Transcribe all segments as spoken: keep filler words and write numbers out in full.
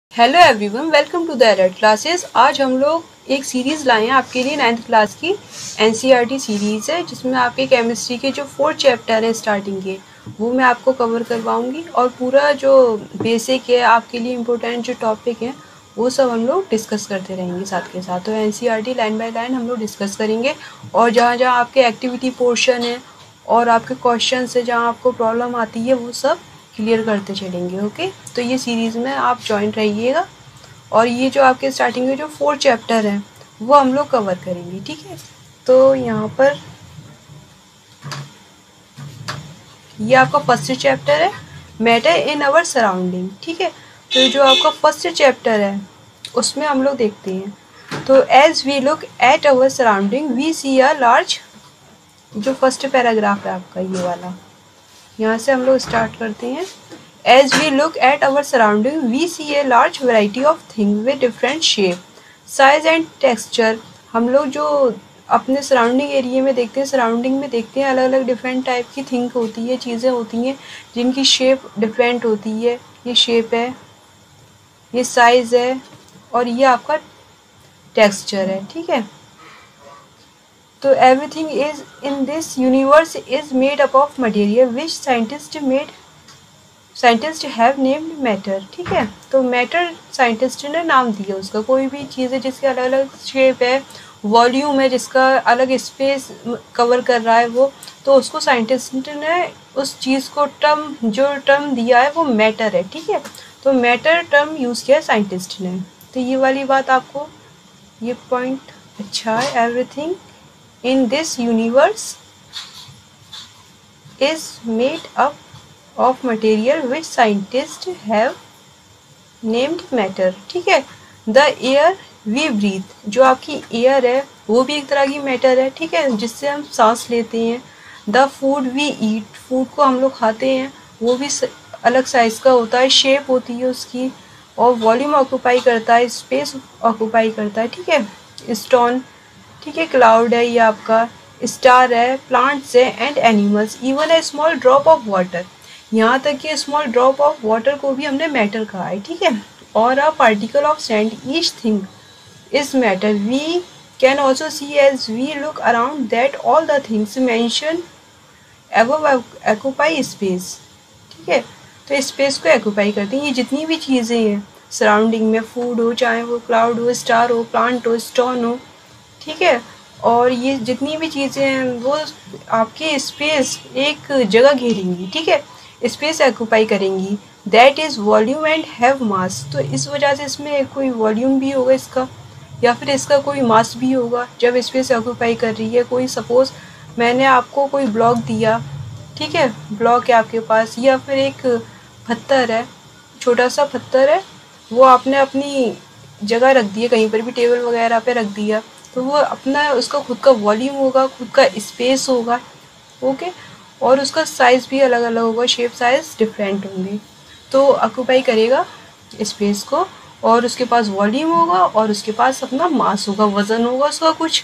Hello everyone, welcome to the alert classes. आज हम लोग एक सीरीज़ लाए हैं आपके लिए नाइन्थ क्लास की एनसीईआरटी सीरीज़ है, जिसमें आपके केमिस्ट्री के जो फोर्थ चैप्टर हैं स्टार्टिंग के, वो मैं आपको कवर करवाऊंगी और पूरा जो बेसिक है आपके लिए इम्पोर्टेंट जो टॉपिक है वो सब हम लोग डिस्कस करते रहेंगे साथ के साथ। तो एनसीईआरटी लाइन बाय लाइन हम लोग डिस्कस करेंगे और जहाँ जहाँ आपके एक्टिविटी पोर्शन है और आपके क्वेश्चन है, जहाँ आपको प्रॉब्लम आती है, वो सब क्लियर करते चलेंगे। ओके, तो ये सीरीज़ में आप ज्वाइन रहिएगा और ये जो आपके स्टार्टिंग में जो फोर्थ चैप्टर है वो हम लोग कवर करेंगे। ठीक है, तो यहाँ पर ये आपका फर्स्ट चैप्टर है, मैटर इन आवर सराउंडिंग। ठीक है, तो जो आपका फर्स्ट चैप्टर है उसमें हम लोग देखते हैं। तो as we look at our surrounding we see a large, जो फर्स्ट पैराग्राफ है आपका ये वाला, यहाँ से हम लोग स्टार्ट करते हैं। As we look at our surrounding we see a large variety of thing with different shape, size and texture. हम लोग जो अपने सराउंडिंग एरिया में देखते हैं, सराउंडिंग में देखते हैं, अलग अलग डिफरेंट टाइप की थिंग होती है, चीज़ें होती हैं जिनकी शेप डिफरेंट होती है। ये शेप है, ये साइज़ है और ये आपका टेक्सचर है। ठीक है, तो everything is in this universe is made up of material which scientist made scientist have named matter. ठीक है, तो मैटर साइंटिस्ट ने नाम दिया उसका। कोई भी चीज़ है जिसके अलग अलग शेप है, वॉल्यूम है, जिसका अलग स्पेस कवर कर रहा है वो, तो उसको साइंटिस्ट ने उस चीज़ को टर्म जो टर्म दिया है वो मैटर है। ठीक है, तो मैटर टर्म यूज़ किया है साइंटिस्ट ने। तो ये वाली बात आपको, ये पॉइंट अच्छा है। Everything in this universe is made up of material which scientists have named matter। ठीक है, the air we breathe, जो आपकी एयर है वो भी एक तरह की मैटर है। ठीक है, जिससे हम सांस लेते हैं। the food we eat, food को हम लोग खाते हैं, वो भी अलग साइज का होता है, शेप होती है उसकी, और वॉल्यूम ऑक्यूपाई करता है, स्पेस ऑक्यूपाई करता है। ठीक है, स्टोन, ठीक है, क्लाउड है, ये आपका स्टार है, प्लांट्स है and animals, even a small drop of water. यहाँ तक कि स्मॉल ड्रॉप ऑफ वाटर को भी हमने मैटर कहा है। ठीक है, और a particle of sand, each thing is matter. We can also see as we look around that all the things mention above occupy space. ठीक है, तो स्पेस को ऑक्यूपाई करती हैं ये जितनी भी चीज़ें हैं सराउंडिंग में, फूड हो, चाहे वो क्लाउड हो, स्टार हो, प्लांट हो, स्टोन हो। ठीक है, और ये जितनी भी चीज़ें हैं वो आपकी स्पेस एक जगह घेरेंगी। ठीक है, स्पेस ऑक्यूपाई करेंगी। That is volume and have mass, तो इस वजह से इसमें कोई वॉल्यूम भी होगा इसका, या फिर इसका कोई मास भी होगा जब स्पेस ऑक्यूपाई कर रही है। कोई सपोज़ मैंने आपको कोई ब्लॉक दिया, ठीक है, ब्लॉक है आपके पास, या फिर एक पत्थर है, छोटा सा पत्थर है, वो आपने अपनी जगह रख दिया, कहीं पर भी टेबल वगैरह पे रख दिया, तो वो अपना उसका खुद का वॉल्यूम होगा, खुद का स्पेस होगा। ओके, और उसका साइज़ भी अलग अलग होगा, शेप साइज़ डिफरेंट होंगे, तो ऑक्यूपाई करेगा स्पेस को, और उसके पास वॉल्यूम होगा और उसके पास अपना मास होगा, वज़न होगा उसका कुछ।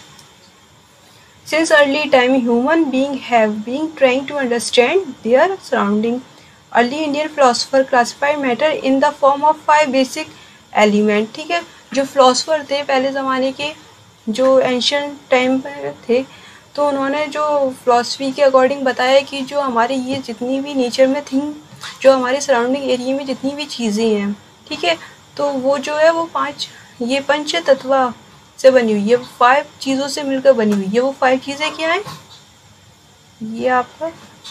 Since early time human being have been trying to understand their surrounding, early Indian philosopher classify matter in the form of five basic element. ठीक है, जो फिलोसोफर थे पहले ज़माने के, जो एंशियंट टाइम पे थे, तो उन्होंने जो फिलॉसफी के अकॉर्डिंग बताया कि जो हमारे ये जितनी भी नेचर में थिंग, जो हमारे सराउंडिंग एरिया में जितनी भी चीज़ें हैं, ठीक है, तो वो जो है वो पांच, ये पंच तत्व से बनी हुई है, फाइव चीज़ों से मिलकर बनी हुई है। वो फाइव चीज़ें क्या हैं? ये आपका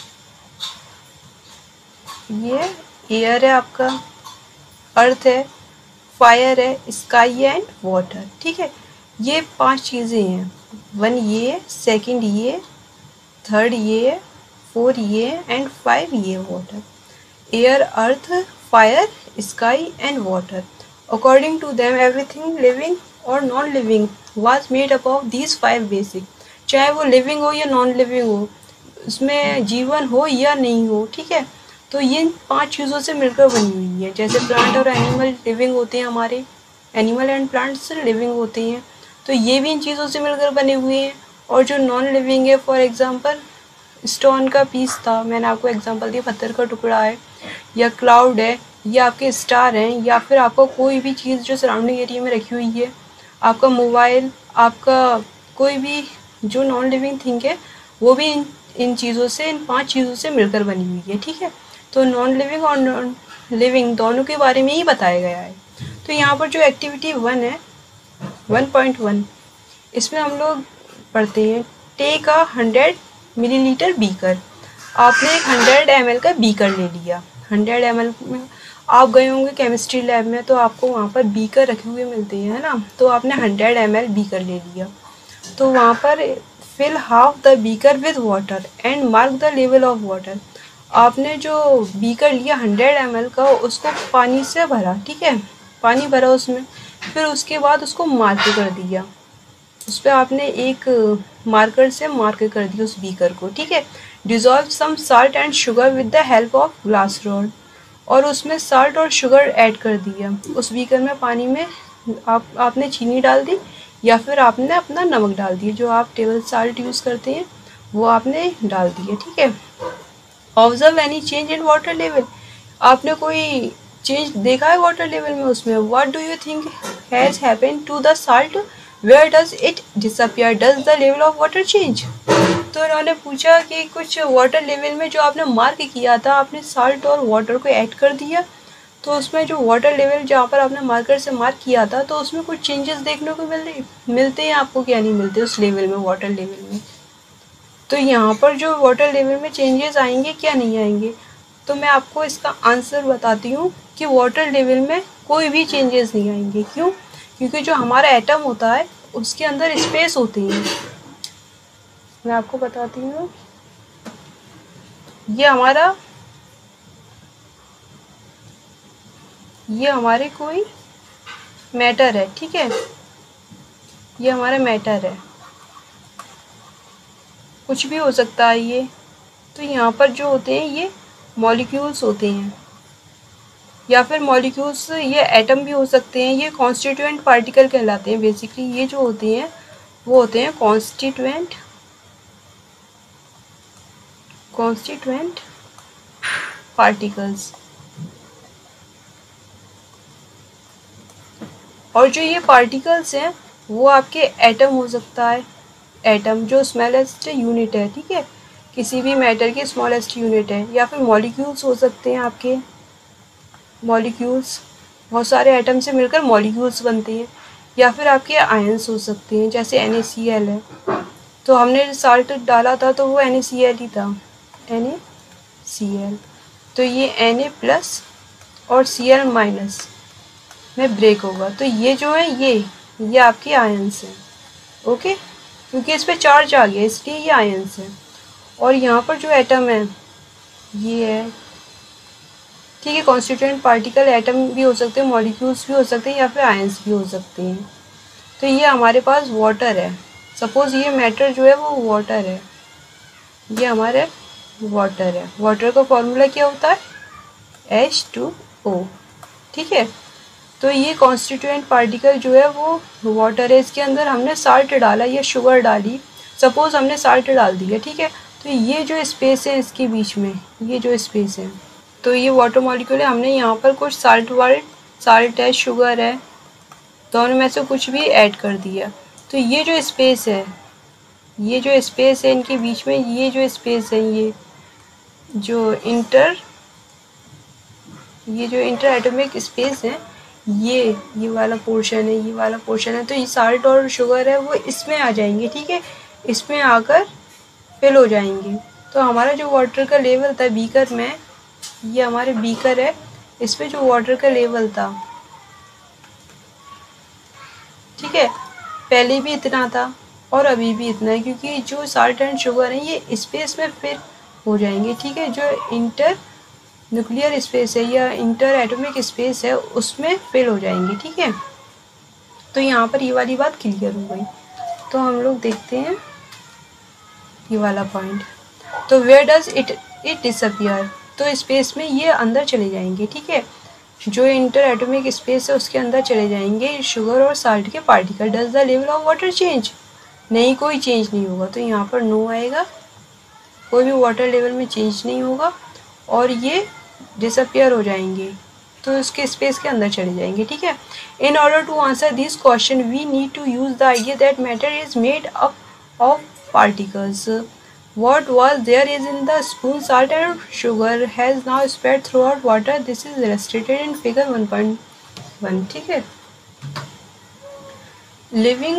ये एयर है, आपका अर्थ है, फायर है, स्काई एंड वाटर। ठीक है, ये पांच चीज़ें हैं, वन ये, सेकंड ये, थर्ड ये, फोर ये एंड फाइव ये water. Air, earth, fire, sky and water. According to them everything living और non living was made up of these five basic, चाहे वो लिविंग हो या नॉन लिविंग हो, उसमें जीवन हो या नहीं हो। ठीक है, तो ये पांच चीज़ों से मिलकर बनी हुई है। जैसे प्लांट और एनिमल लिविंग होते हैं, हमारे एनिमल एंड प्लांट्स लिविंग होते हैं, तो ये भी इन चीज़ों से मिलकर बने हुए हैं। और जो नॉन लिविंग है, फॉर एग्जांपल स्टोन का पीस था, मैंने आपको एग्जांपल दिया, पत्थर का टुकड़ा है, या क्लाउड है, ये आपके स्टार हैं, या फिर आपका कोई भी चीज़ जो सराउंडिंग एरिया में रखी हुई है, आपका मोबाइल, आपका कोई भी जो नॉन लिविंग थिंग है, वो भी इन इन चीज़ों से, इन पांच चीज़ों से मिलकर बनी हुई है। ठीक है, तो नॉन लिविंग और नॉन लिविंग दोनों के बारे में ही बताया गया है। तो यहाँ पर जो एक्टिविटी वन है, वन पॉइंट वन, इसमें हम लोग पढ़ते हैं take a hundred millilitre beaker. आपने एक हंड्रेड एम एल का बीकर ले लिया। हंड्रेड एम एल में आप गए होंगे केमिस्ट्री लैब में, तो आपको वहाँ पर बीकर रखे हुए मिलते हैं ना, तो आपने हंड्रेड एम एल बीकर ले लिया। तो वहाँ पर fill half the beaker with water and mark the level of water. आपने जो बीकर लिया हंड्रेड एम एल का, उसको पानी से भरा। ठीक है, पानी भरा उसमें, फिर उसके बाद उसको मार्क कर दिया। उस पर आपने एक मार्कर से मार्क कर दिया उस बीकर को। ठीक है, dissolve some salt and sugar with the help of glass rod, और उसमें साल्ट और शुगर ऐड कर दिया उस बीकर में। पानी में आप आपने चीनी डाल दी, या फिर आपने अपना नमक डाल दिया, जो आप टेबल साल्ट यूज़ करते हैं वो आपने डाल दिया। ठीक है, observe any change in water level. आपने कोई चेंज देखा है वाटर लेवल में उसमें? What do you think has happened to the salt, where does it disappear, does the level of water change? तो उन्होंने पूछा कि कुछ वाटर लेवल में जो आपने मार्क किया था, आपने साल्ट और वाटर को ऐड कर दिया, तो उसमें जो वाटर लेवल जहाँ पर आपने मार्कर से मार्क किया था, तो उसमें कुछ चेंजेस देखने को मिल रही मिलते हैं आपको, क्या नहीं मिलते उस लेवल में, वाटर लेवल में? तो यहाँ पर जो वाटर लेवल में चेंजेस आएंगे, क्या नहीं आएंगे? तो मैं आपको इसका आंसर बताती हूँ कि वाटर लेवल में कोई भी चेंजेस नहीं आएंगे। क्यों? क्योंकि जो हमारा एटम होता है उसके अंदर स्पेस होती है। मैं आपको बताती हूँ, ये हमारा ये हमारे कोई मैटर है। ठीक है, ये हमारा मैटर है, कुछ भी हो सकता है ये। तो यहाँ पर जो होते हैं ये मॉलिक्यूल्स होते हैं, या फिर मॉलिक्यूल्स, ये एटम भी हो सकते हैं, ये कॉन्स्टिट्यूएंट पार्टिकल कहलाते हैं। बेसिकली ये जो होते हैं वो होते हैं कॉन्स्टिट्यूएंट कॉन्स्टिट्यूएंट पार्टिकल्स। और जो ये पार्टिकल्स हैं वो आपके एटम हो सकता है, एटम जो स्मॉलेस्ट यूनिट है। ठीक है, किसी भी मैटर की स्मॉलेस्ट यूनिट है। या फिर मॉलिक्यूल्स हो सकते हैं आपके, मॉलिक्यूल्स, बहुत सारे एटम से मिलकर मॉलिक्यूल्स बनते हैं। या फिर आपके आयंस हो सकते हैं, जैसे एन ए सी एल है, तो हमने साल्ट डाला था तो वो एन ए सी एल ही था, एन ए सी एल। तो ये एन ए प्लस और सी एल माइनस में ब्रेक होगा, तो ये जो है ये ये आपके आयंस हैं। ओके, क्योंकि इस पर चार्ज आ गया इसलिए ये आयंस है। और यहाँ पर जो एटम है ये है। ठीक है, कॉन्स्टिट्यूएंट पार्टिकल एटम भी हो सकते हैं, मॉलिक्यूल्स भी हो सकते हैं, या फिर आयंस भी हो सकते हैं। तो ये हमारे पास वाटर है। सपोज ये मैटर जो है वो वाटर है, ये हमारे वाटर है। वाटर का फॉर्मूला क्या होता है? H two O. ठीक है, तो ये कॉन्स्टिट्यूएंट पार्टिकल जो है वो वाटर है। इसके अंदर हमने साल्ट डाला या शुगर डाली, सपोज हमने साल्ट डाल दिया। ठीक है, तो ये जो स्पेस है इसके बीच में, ये जो स्पेस है, तो ये वाटर मॉलिक्यूल है। हमने यहाँ पर कुछ साल्ट वाल्ट साल्ट है, शुगर है, दोनों में से कुछ भी ऐड कर दिया। तो ये जो स्पेस है, ये जो स्पेस है इनके बीच में, ये जो स्पेस है, ये जो इंटर ये जो इंटर एटॉमिक स्पेस है, ये ये वाला पोर्शन है, ये वाला पोर्शन है। तो ये साल्ट और शुगर है वो इसमें आ जाएंगे। ठीक है, इसमें आकर फिल हो जाएंगे। तो हमारा जो वाटर का लेवल था बीकर में, ये हमारे बीकर है, इस पे जो वाटर का लेवल था, ठीक है, पहले भी इतना था और अभी भी इतना है, क्योंकि जो साल्ट एंड शुगर है ये स्पेस में फिल हो जाएंगे। ठीक है, जो इंटर न्यूक्लियर स्पेस है या इंटर एटॉमिक स्पेस है उसमें फिल हो जाएंगे। ठीक है, तो यहाँ पर ये वाली बात क्लियर हो गई। तो हम लोग देखते हैं ये वाला पॉइंट। तो where does it it disappear, तो स्पेस में ये अंदर चले जाएंगे। ठीक है, जो इंटर एटॉमिक स्पेस है उसके अंदर चले जाएंगे शुगर और साल्ट के particle. Does the level of water change, नहीं, कोई चेंज नहीं होगा। तो यहाँ पर नो आएगा, कोई भी वाटर लेवल में चेंज नहीं होगा और ये डिसअपियर हो जाएंगे। तो इसके स्पेस के अंदर चले जाएंगे, ठीक है। In order to answer this question we need to use the idea that matter is made up of particles. What was there is in the spoon salt and sugar has now spread throughout water. This is illustrated in figure one point one. ठीक है। Living,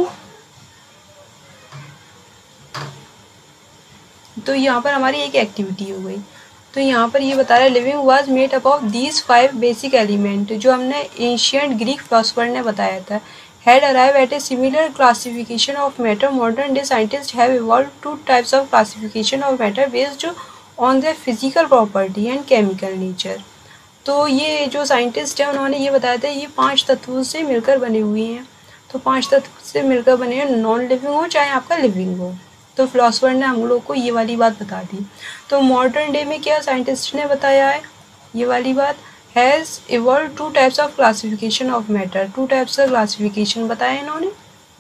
तो यहाँ पर हमारी एक activity हो गई। तो यहाँ पर ये बता रहा है living was made up of these five basic element, जो हमने एंशियंट ग्रीक फिलोसफर ने बताया था। had arrived at a similar classification of matter. Modern day scientists have evolved two types of classification of matter based on their physical property and chemical nature. तो ये जो scientist है उन्होंने ये बताया था ये पांच तत्वों से मिलकर बने हुए हैं। तो पांच तत्व से मिलकर बने हैं, नॉन लिविंग हो चाहे आपका लिविंग हो। तो फिलोसफर ने हम लोग को ये वाली बात बता दी। तो मॉडर्न डे में क्या साइंटिस्ट ने बताया है ये वाली बात, has evolved two types of classification of matter. Two types of classification बताया इन्होंने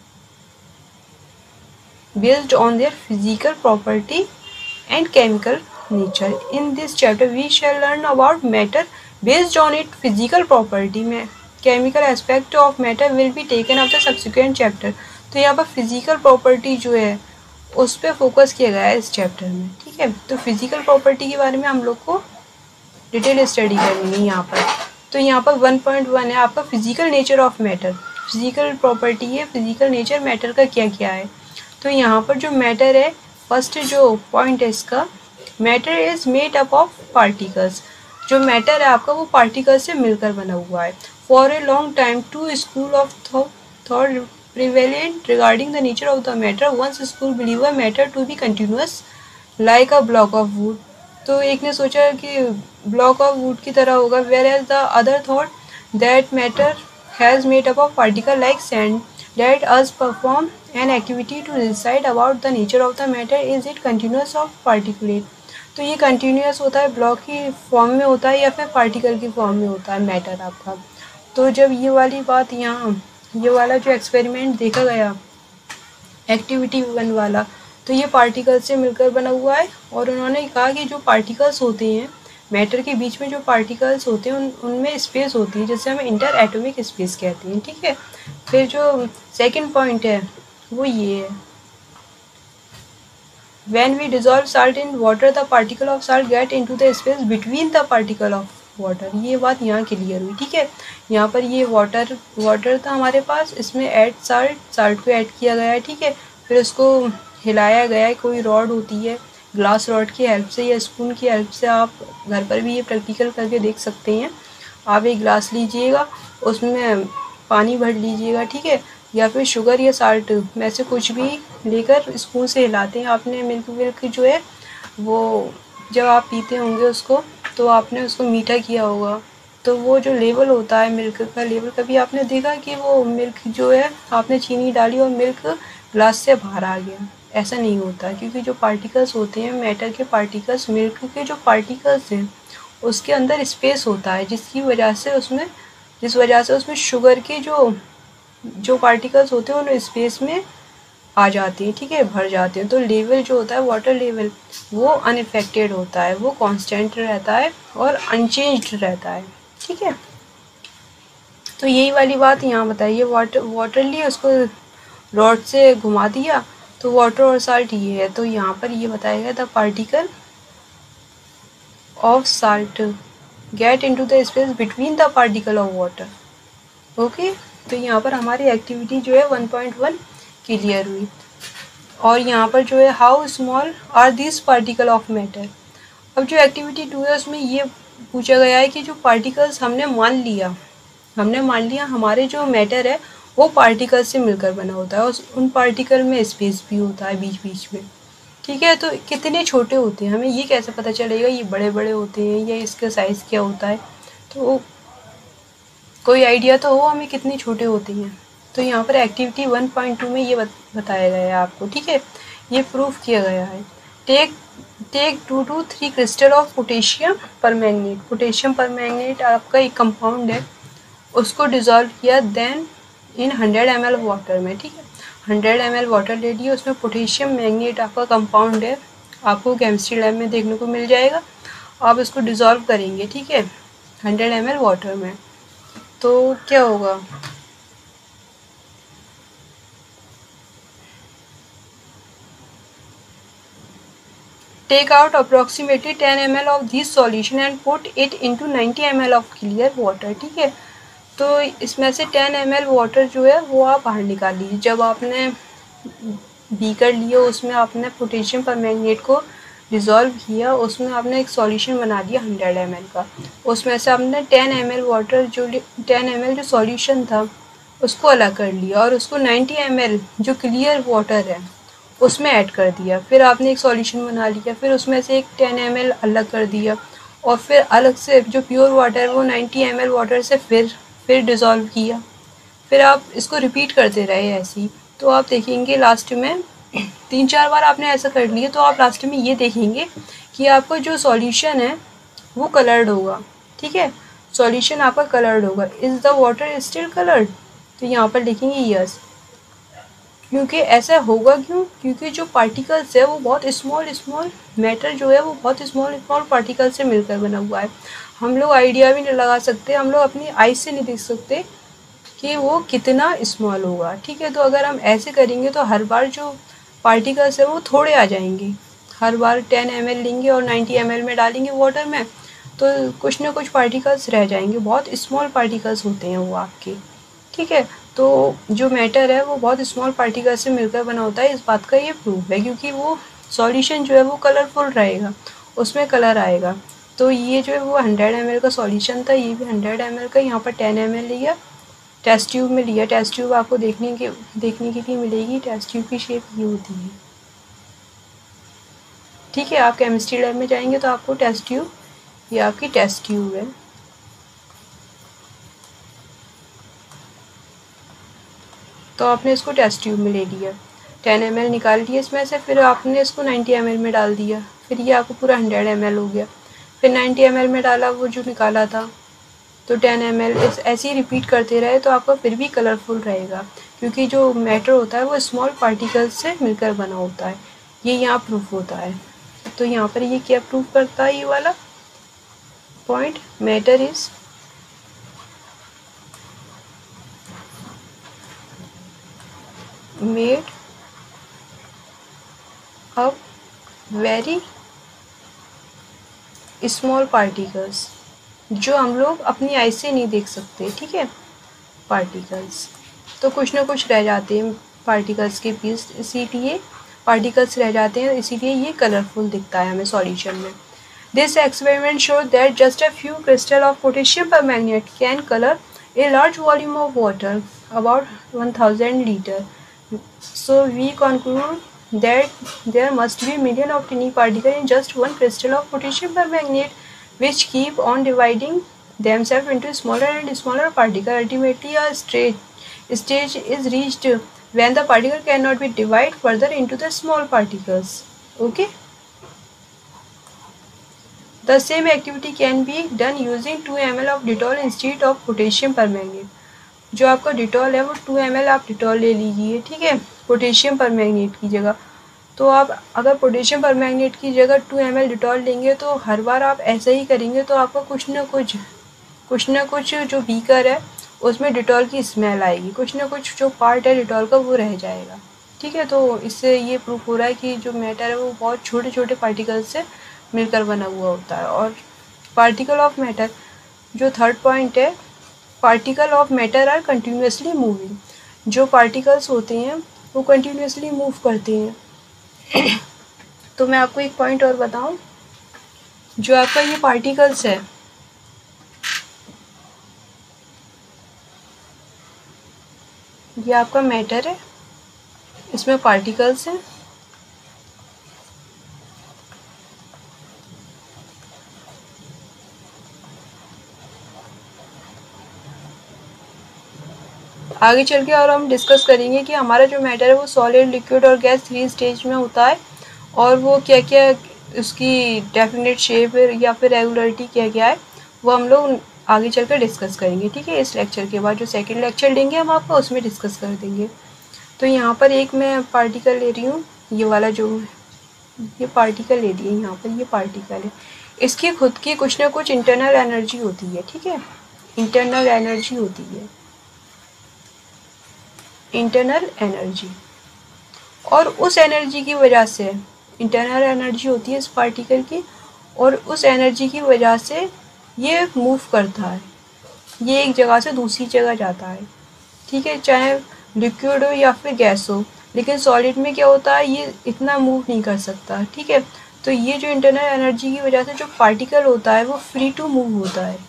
based on their physical property and chemical nature. In this chapter we shall learn about matter based on its physical property. में chemical aspect of matter will be taken up the subsequent chapter. तो यहाँ पर physical property जो है उस पर focus किया गया है इस चैप्टर में, ठीक है। तो फिजिकल प्रॉपर्टी के बारे में हम लोग को डिटेल स्टडी करनी है यहाँ पर। तो यहाँ पर वन पॉइंट वन है आपका physical nature of matter. Physical property है, फिजिकल नेचर मैटर का क्या क्या है। तो यहाँ पर जो मैटर है, फर्स्ट जो पॉइंट है इसका, matter is made up of particles. जो मैटर है आपका वो पार्टिकल्स से मिलकर बना हुआ है। For a long time two school of thought prevalent regarding the nature of the matter. One school believed matter to be continuous like a block of wood. तो एक ने सोचा कि ब्लॉक ऑफ वुड की तरह होगा, whereas the other thought that matter has made up of particle like sand. Let us perform an activity to decide about the nature of the matter. Is it continuous or particulate? तो ये continuous होता है, block की form में होता है या फिर पार्टिकल की फॉर्म में होता है मैटर आपका। तो जब ये वाली बात यहाँ ये वाला जो एक्सपेरिमेंट देखा गया एक्टिविटी वन वाला, तो ये पार्टिकल्स से मिलकर बना हुआ है। और उन्होंने कहा कि जो पार्टिकल्स होते हैं मैटर के बीच में, जो पार्टिकल्स होते हैं उन उनमें स्पेस होती है जिसे हम इंटर एटॉमिक स्पेस कहते हैं, ठीक है। फिर जो सेकंड पॉइंट है वो ये है, when we dissolve salt in water the particle of salt get into the space between the particle of water. ये बात यहाँ क्लियर हुई, ठीक है। यहाँ पर ये वाटर वाटर था हमारे पास, इसमें ऐड साल्ट साल्ट को ऐड किया गया है, ठीक है। फिर उसको हिलाया गया है, कोई रॉड होती है ग्लास रॉड की हेल्प से या स्पून की हेल्प से, आप घर पर भी ये प्रैक्टिकल करके देख सकते हैं। आप एक ग्लास लीजिएगा, उसमें पानी भर लीजिएगा, ठीक है, या फिर शुगर या साल्ट में से कुछ भी लेकर स्पून से हिलाते हैं। आपने मिल्क मिल्क जो है वो जब आप पीते होंगे उसको, तो आपने उसको मीठा किया होगा, तो वो जो लेवल होता है मिल्क का लेवल, कभी आपने देखा कि वो मिल्क जो है आपने चीनी डाली और मिल्क ग्लास से बाहर आ गया? ऐसा नहीं होता, क्योंकि जो पार्टिकल्स होते हैं मैटर के पार्टिकल्स, मिल्क के जो पार्टिकल्स हैं उसके अंदर स्पेस होता है, जिसकी वजह से उसमें जिस वजह से उसमें शुगर के जो जो पार्टिकल्स होते हैं उन स्पेस में आ जाती हैं, ठीक है, भर जाते हैं। तो लेवल जो होता है वाटर लेवल वो अनइफेक्टेड होता है, वो कांस्टेंट रहता है और अनचेंज्ड रहता है, ठीक है। तो यही वाली बात यहाँ बताइए, वाटर वाटर लिए उसको रॉड से घुमा दिया तो वाटर और साल्ट ये है। तो यहाँ पर ये बताया गया the particle of salt get into the space between the particle of water. Okay, तो यहाँ पर हमारी एक्टिविटी जो है वन पॉइंट वन क्लियर हुई। और यहाँ पर जो है how small are this particle of matter. अब जो एक्टिविटी टू है उसमें ये पूछा गया है कि जो पार्टिकल्स हमने मान लिया हमने मान लिया हमारे जो मैटर है वो पार्टिकल से मिलकर बना होता है, और उन पार्टिकल में स्पेस भी होता है बीच बीच में, ठीक है। तो कितने छोटे होते हैं हमें ये कैसे पता चलेगा, ये बड़े बड़े होते हैं या इसका साइज़ क्या होता है, तो कोई आइडिया तो हो हमें कितने छोटे होते हैं। तो यहाँ पर एक्टिविटी वन पॉइंट टू में ये बताया गया है आपको, ठीक है, ये प्रूफ किया गया है। Take take two two three crystal of potassium permanganate. Potassium permanganate आपका एक कंपाउंड है, उसको डिज़ोल्व किया then in hundred M L water में, ठीक है। हंड्रेड एम एल वाटर ले लिया, उसमें पोटेशियम मैंगनेट आपका कंपाउंड है, आपको केमिस्ट्री लैब में देखने को मिल जाएगा। आप इसको डिज़ोल्व करेंगे, ठीक है। हंड्रेड एम एल वाटर में, तो क्या होगा, take out approximately ten M L of this solution and put it into ninety M L of clear water. ठीक है, तो इसमें से टेन एम एल वाटर जो है वो आप बाहर निकाल लीजिए। जब आपने बीकर लिया, उसमें आपने पोटेशियम परमैंगनेट को डिज़ोल्व किया, उसमें आपने एक सॉल्यूशन बना दिया हंड्रेड एम एल का। उसमें से आपने टेन एम एल वाटर जो टेन एम एल जो सॉल्यूशन था उसको अलग कर लिया और उसको नाइन्टी एम एल जो क्लियर वाटर है उसमें ऐड कर दिया। फिर आपने एक सॉल्यूशन बना लिया, फिर उसमें से एक टेन एम एल अलग कर दिया और फिर अलग से जो प्योर वाटर है वो नाइन्टी एम एल वाटर से फिर फिर डिज़ोल्व किया। फिर आप इसको रिपीट करते रहे ऐसे ही, तो आप देखेंगे लास्ट में तीन चार बार आपने ऐसा कर लिया तो आप लास्ट में ये देखेंगे कि आपका जो सॉल्यूशन है वो कलर्ड होगा। ठीक है, सॉल्यूशन आपका कलर्ड होगा। Is the water still coloured, तो यहाँ पर लिखेंगे यस। क्योंकि ऐसा होगा क्यों, क्योंकि जो पार्टिकल्स है वो बहुत स्मॉल स्मॉल मैटर जो है वो बहुत स्मॉल स्मॉल पार्टिकल से मिलकर बना हुआ है। हम लोग आइडिया भी नहीं लगा सकते, हम लोग अपनी आई से नहीं देख सकते कि वो कितना स्मॉल होगा। ठीक है, तो अगर हम ऐसे करेंगे तो हर बार जो पार्टिकल्स है वो थोड़े आ जाएंगे। हर बार टेन एम एल लेंगे और नाइन्टी एम एल में डालेंगे वाटर में, तो कुछ ना कुछ पार्टिकल्स रह जाएंगे, बहुत स्मॉल पार्टिकल्स होते हैं वो आपके। ठीक है, तो जो मैटर है वो बहुत स्मॉल पार्टिकल से मिलकर बना होता है, इस बात का ये प्रूफ है। क्योंकि वो सॉल्यूशन जो है वो कलरफुल रहेगा, उसमें कलर आएगा। तो ये जो है वो हंड्रेड एम एल का सॉल्यूशन था, ये भी हंड्रेड एम एल का। यहाँ पर टेन एम एल लिया, टेस्ट ट्यूब में लिया। टेस्ट ट्यूब आपको देखने के देखने के लिए मिलेगी, टेस्ट ट्यूब की शेप ये होती है। ठीक है, आप केमिस्ट्री लैब में जाएंगे तो आपको टेस्ट ट्यूब, ये आपकी टेस्ट ट्यूब है। तो आपने इसको टेस्ट ट्यूब में ले लिया, टेन एम एल निकाल दिया इसमें से, फिर आपने इसको नाइन्टी एम एल में डाल दिया, फिर ये आपको पूरा हंड्रेड एम एल हो गया। फिर नाइन्टी एम एल में डाला वो जो निकाला था, तो टेन एम एल ऐसे ही रिपीट करते रहे तो आपका फिर भी कलरफुल रहेगा। क्योंकि जो मैटर होता है वो स्मॉल पार्टिकल्स से मिलकर बना होता है, ये यहाँ प्रूफ होता है। तो यहाँ पर ये क्या प्रूफ करता है, ये वाला point, matter is made up very small particles, जो हम लोग अपनी आई से नहीं देख सकते। ठीक है, पार्टिकल्स तो कुछ ना कुछ रह जाते हैं पार्टिकल्स के पीस, इसीलिए पार्टिकल्स रह जाते हैं, इसीलिए ये कलरफुल दिखता है हमें सॉल्यूशन में। This experiment show that just a few crystal of potassium permanganate can colour a large volume of water about one thousand litre. So we conclude that there must be million of tiny particles in just one crystal of potassium permanganate, which keep on dividing themselves into smaller and smaller particles. Ultimately, a stage, stage is reached when the particle cannot be divided further into the small particles. Okay. The same activity can be done using two M L of Dettol instead of potassium permanganate. जो आपका Dettol है वो two M L आप Dettol ले लीजिए। ठीक है, potassium permanganate की जगह। तो आप अगर पोटेशियम परमैंगनेट की जगह टू एम एल डिटॉल लेंगे तो हर बार आप ऐसा ही करेंगे तो आपका कुछ ना कुछ कुछ ना कुछ जो बीकर है उसमें डिटॉल की स्मेल आएगी, कुछ ना कुछ जो पार्ट है डिटॉल का वो रह जाएगा। ठीक है, तो इससे ये प्रूफ हो रहा है कि जो मैटर है वो बहुत छोटे छोटे पार्टिकल से मिलकर बना हुआ होता है। और पार्टिकल ऑफ मैटर जो थर्ड पॉइंट है, particle of matter are continuously moving, जो पार्टिकल्स होते हैं वो कंटिन्यूसली मूव करते हैं। तो मैं आपको एक पॉइंट और बताऊं, जो आपका ये पार्टिकल्स है ये आपका मैटर है, इसमें पार्टिकल्स हैं, आगे चल के और हम डिस्कस करेंगे कि हमारा जो मैटर है वो सॉलिड, लिक्विड और गैस थ्री स्टेज में होता है और वो क्या क्या उसकी डेफिनेट शेप या फिर रेगुलरिटी क्या क्या है वो हम लोग आगे चल कर डिस्कस करेंगे। ठीक है, इस लेक्चर के बाद जो सेकंड लेक्चर लेंगे हम आपको उसमें डिस्कस कर देंगे। तो यहाँ पर एक मैं पार्टिकल ले रही हूँ, ये वाला जो ये पार्टिकल ले लिए, यहाँ पर ये पार्टिकल है, इसकी खुद की कुछ ना कुछ इंटरनल एनर्जी होती है, ठीक है, इंटरनल एनर्जी होती है, इंटरनल एनर्जी। और उस एनर्जी की वजह से, इंटरनल एनर्जी होती है इस पार्टिकल की, और उस एनर्जी की वजह से ये मूव करता है, ये एक जगह से दूसरी जगह जाता है, ठीक है, चाहे लिक्विड हो या फिर गैस हो। लेकिन सॉलिड में क्या होता है, ये इतना मूव नहीं कर सकता, ठीक है। तो ये जो इंटरनल एनर्जी की वजह से जो पार्टिकल होता है वो फ्री टू मूव होता है,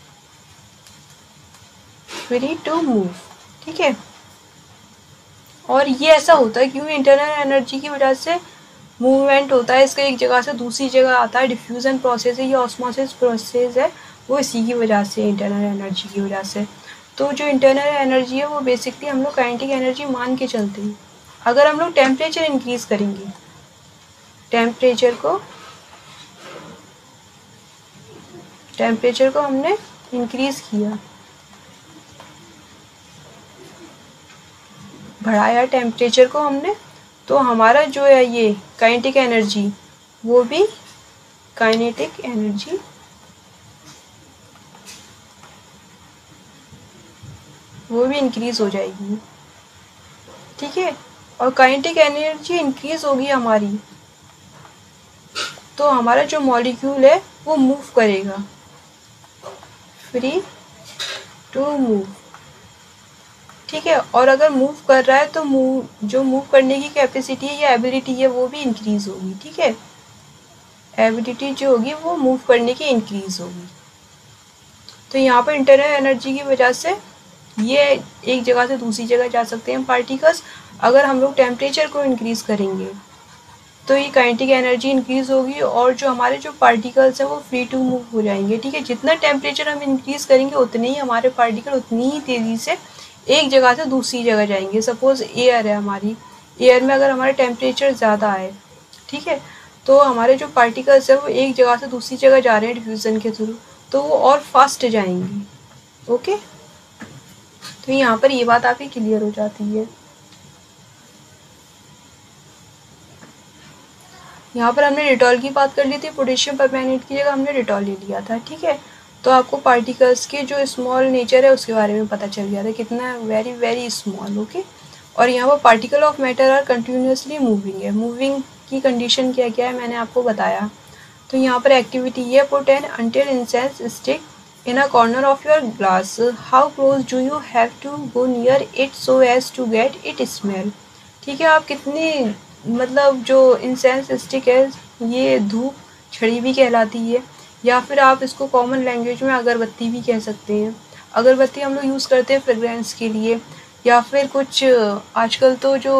फ्री टू मूव, ठीक है। और ये ऐसा होता है क्योंकि इंटरनल एनर्जी की वजह से मूवमेंट होता है, इसका एक जगह से दूसरी जगह आता है, डिफ्यूजन प्रोसेस है, ये ऑस्मोसिस प्रोसेस है, वो इसी की वजह से, इंटरनल एनर्जी की वजह से। तो जो इंटरनल एनर्जी है वो बेसिकली हम लोग काइनेटिक एनर्जी मान के चलते हैं। अगर हम लोग टेम्परेचर इंक्रीज करेंगे, टेम्परेचर को टेम्परेचर को हमने इंक्रीज किया, बढ़ाया टेम्परेचर को हमने, तो हमारा जो है ये काइनेटिक एनर्जी, वो भी काइनेटिक एनर्जी वो भी इंक्रीज हो जाएगी, ठीक है। और काइनेटिक एनर्जी इंक्रीज होगी हमारी, तो हमारा जो मॉलिक्यूल है वो मूव करेगा, फ्री टू मूव, ठीक है। और अगर मूव कर रहा है तो मूव, जो मूव करने की कैपेसिटी है या एबिलिटी है वो भी इंक्रीज होगी, ठीक है, एबिलिटी जो होगी वो मूव करने की इंक्रीज होगी। तो यहाँ पर इंटरनल एनर्जी की वजह से ये एक जगह से दूसरी जगह जा सकते हैं पार्टिकल्स। अगर हम लोग टेम्परेचर को इंक्रीज करेंगे तो ये काइनेटिक एनर्जी इंक्रीज होगी, और जो हमारे जो पार्टिकल्स हैं वो फ्री टू मूव हो जाएंगे, ठीक है। जितना टेम्परेचर हम इंक्रीज करेंगे उतने ही हमारे पार्टिकल उतनी ही तेज़ी से एक जगह से दूसरी जगह जाएंगे। सपोज एयर है हमारी, एयर में अगर हमारा टेम्परेचर ज़्यादा है, ठीक है, तो हमारे जो पार्टिकल्स हैं वो एक जगह से दूसरी जगह जा रहे हैं डिफ्यूज़न के थ्रू, तो वो और फास्ट जाएंगे, ओके। तो यहाँ पर ये बात आपकी क्लियर हो जाती है। यहाँ पर हमने डिटॉल की बात कर ली थी, पोटेशियम परमैंगनेट की जगह हमने डिटॉल ले लिया था, ठीक है। तो आपको पार्टिकल्स के जो स्मॉल नेचर है उसके बारे में पता चल गया था, कितना वेरी वेरी स्मॉल, ओके। और यहाँ पर particle of matter are continuously moving है, मूविंग की कंडीशन क्या क्या है मैंने आपको बताया। तो यहाँ पर एक्टिविटी है, पुट एन अंटिल incense stick in a corner of your glass. How close do you have to go near it so as to get it smell? ठीक है, आप कितनी, मतलब जो इंसेंस स्टिक है ये धूप छड़ी भी कहलाती है, या फिर आप इसको कॉमन लैंग्वेज में अगरबत्ती भी कह सकते हैं। अगरबत्ती हम लोग यूज़ करते हैं फ्रेगरेंस के लिए, या फिर कुछ आजकल तो जो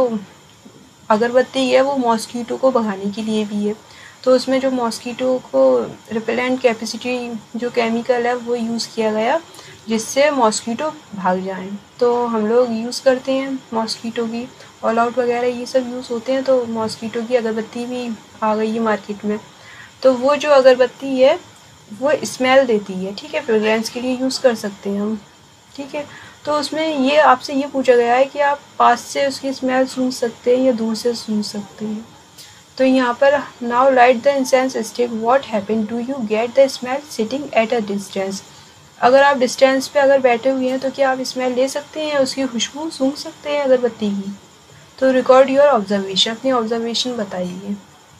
अगरबत्ती है वो मॉस्किटो को भगाने के लिए भी है, तो उसमें जो मॉस्किटो को रिपेलेंट कैपेसिटी जो केमिकल है वो यूज़ किया गया जिससे मॉस्किटो भाग जाएं। तो हम लोग यूज़ करते हैं मॉस्किटो की, ऑल आउट वगैरह ये सब यूज़ होते हैं, तो मॉस्किटो की अगरबत्ती भी आ गई है मार्केट में। तो वो जो अगरबत्ती है वो स्मेल देती है, ठीक है, फ्रेग्रेंस के लिए यूज़ कर सकते हैं हम, ठीक है। तो उसमें ये आपसे ये पूछा गया है कि आप पास से उसकी स्मेल सूंघ सकते हैं या दूर से सूंघ सकते हैं। तो यहाँ पर now light the incense stick, what happen, do you get the smell sitting at a distance. अगर आप डिस्टेंस पे अगर बैठे हुए हैं तो क्या आप स्मेल ले सकते हैं, उसकी खुशबू सूंघ सकते हैं अगरबत्ती की। तो रिकॉर्ड योर ऑब्जर्वेशन, अपनी ऑब्जर्वेशन बताइए।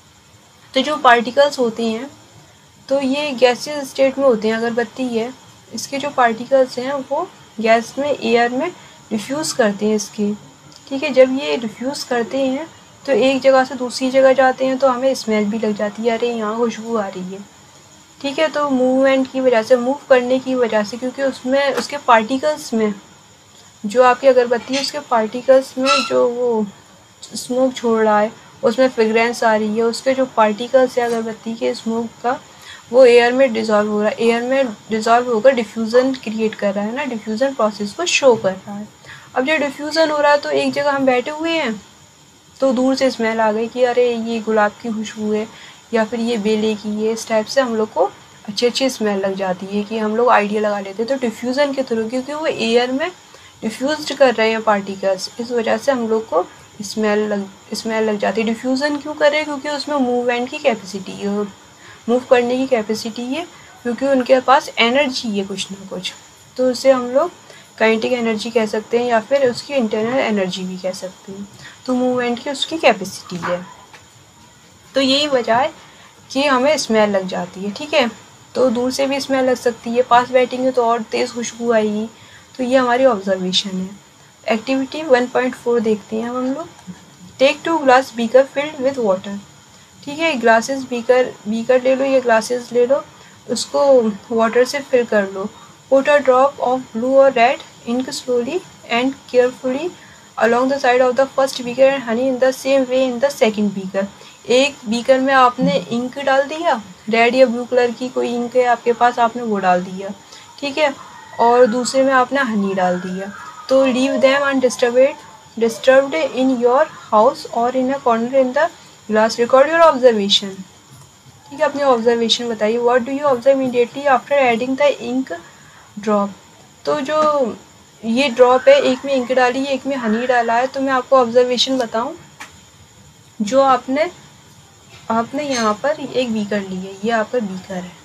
तो जो पार्टिकल्स होते हैं तो ये गैसियस स्टेट में होते हैं, अगरबत्ती है इसके जो पार्टिकल्स हैं वो गैस में, एयर में डिफ्यूज़ करते हैं इसके, ठीक है। जब ये डिफ्यूज़ करते हैं तो एक जगह से दूसरी जगह जाते हैं तो हमें स्मेल भी लग जाती है, अरे यहाँ खुशबू आ रही है, ठीक है। तो मूवमेंट की वजह से, मूव करने की वजह से, क्योंकि उसमें उसके पार्टिकल्स में, जो आपकी अगरबत्ती है उसके पार्टिकल्स में जो वो स्मोक छोड़ रहा है उसमें फ्रेग्रेंस आ रही है, उसके जो पार्टिकल्स है अगरबत्ती के स्मोक का वो एयर में डिज़ोल्व हो रहा है, एयर में डिज़ोल्व होकर डिफ्यूज़न क्रिएट कर रहा है ना, डिफ्यूज़न प्रोसेस को शो कर रहा है। अब जब डिफ्यूज़न हो रहा है तो एक जगह हम बैठे हुए हैं तो दूर से स्मेल आ गई कि अरे ये गुलाब की खुशबू है या फिर ये बेले की है, इस टाइप से हम लोग को अच्छी अच्छी स्मेल लग जाती है कि हम लोग आइडिया लगा लेते हैं। तो डिफ्यूज़न के थ्रू, क्योंकि वो एयर में डिफ्यूज़ कर रहे हैं पार्टिकल्स, इस वजह से हम लोग को स्मेल लग स्मेल लग जाती है। डिफ्यूज़न क्यों कर रहे हैं, क्योंकि उसमें मूवमेंट की कैपेसिटी है, मूव करने की कैपेसिटी है, क्योंकि उनके पास एनर्जी है कुछ ना कुछ, तो उसे हम लोग काइनेटिक एनर्जी कह सकते हैं या फिर उसकी इंटरनल एनर्जी भी कह सकते हैं। तो मूवमेंट की उसकी कैपेसिटी है। तो यही वजह है कि हमें स्मेल लग जाती है, ठीक है। तो दूर से भी स्मेल लग सकती है, पास बैठेंगे तो और तेज़ खुशबू आएगी। तो ये हमारी ऑब्जर्वेशन है। एक्टिविटी वन पॉइंट फोर देखते हैं हम लोग। Take two glass beaker filled with water, ठीक है। ग्लासेस बीकर बीकर ले लो या ग्लासेस ले लो, उसको वाटर से फिल कर लो। Put a drop of blue और red ink slowly and carefully along the side of the first beaker and honey in the same way in the second beaker। एक बीकर में आपने इंक डाल दिया, रेड या ब्लू कलर की कोई ink है आपके पास, आपने वो डाल दिया, ठीक है, और दूसरे में आपने हनी डाल दिया। तो leave them undisturbed disturbed in your house और in a corner in the glass. Record your observation, ठीक है, अपनी ऑब्जर्वेशन बताइए। What do you observe immediately after adding the ink drop. तो जो ये ड्रॉप है, एक में इंक डाली है, एक में हनी डाला है, तो मैं आपको ऑब्जर्वेशन बताऊं। जो आपने आपने यहाँ पर एक बीकर ली है, ये आपका बीकर है,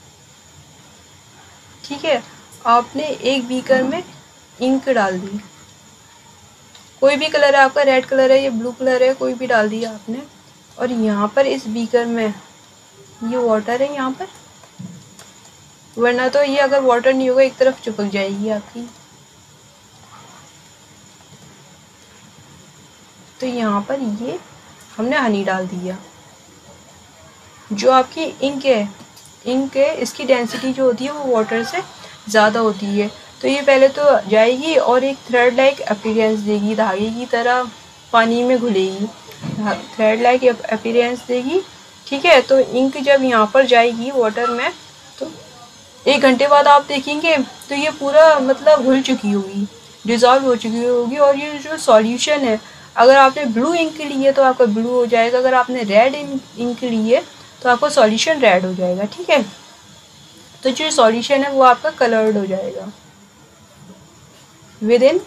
ठीक है। आपने एक बीकर में इंक डाल दी, कोई भी कलर है आपका, रेड कलर है या ब्लू कलर है, कोई भी डाल दिया आपने। और यहाँ पर इस बीकर में ये वाटर है यहाँ पर, वरना तो ये अगर वाटर नहीं होगा एक तरफ चिपक जाएगी आपकी। तो यहाँ पर ये हमने हनी डाल दिया। जो आपकी इंक है इंक है इसकी डेंसिटी जो होती है वो वाटर से ज़्यादा होती है, तो ये पहले तो जाएगी और एक थ्रेड लाइक अपीयरेंस देगी, धागे की तरह पानी में घुलेगी, थ्रेड लाइक अपीयरेंस देगी, ठीक है। तो इंक जब यहाँ पर जाएगी वाटर में, तो एक घंटे बाद आप देखेंगे तो ये पूरा मतलब घुल चुकी होगी, डिज़ोल्व हो चुकी होगी। और ये जो सॉल्यूशन है, अगर आपने ब्लू इंक ली है तो आपका ब्लू हो जाएगा, अगर आपने रेड इंक ली है तो आपका सॉल्यूशन रेड हो जाएगा, ठीक है। तो जो सॉल्यूशन है वो आपका कलर्ड हो जाएगा within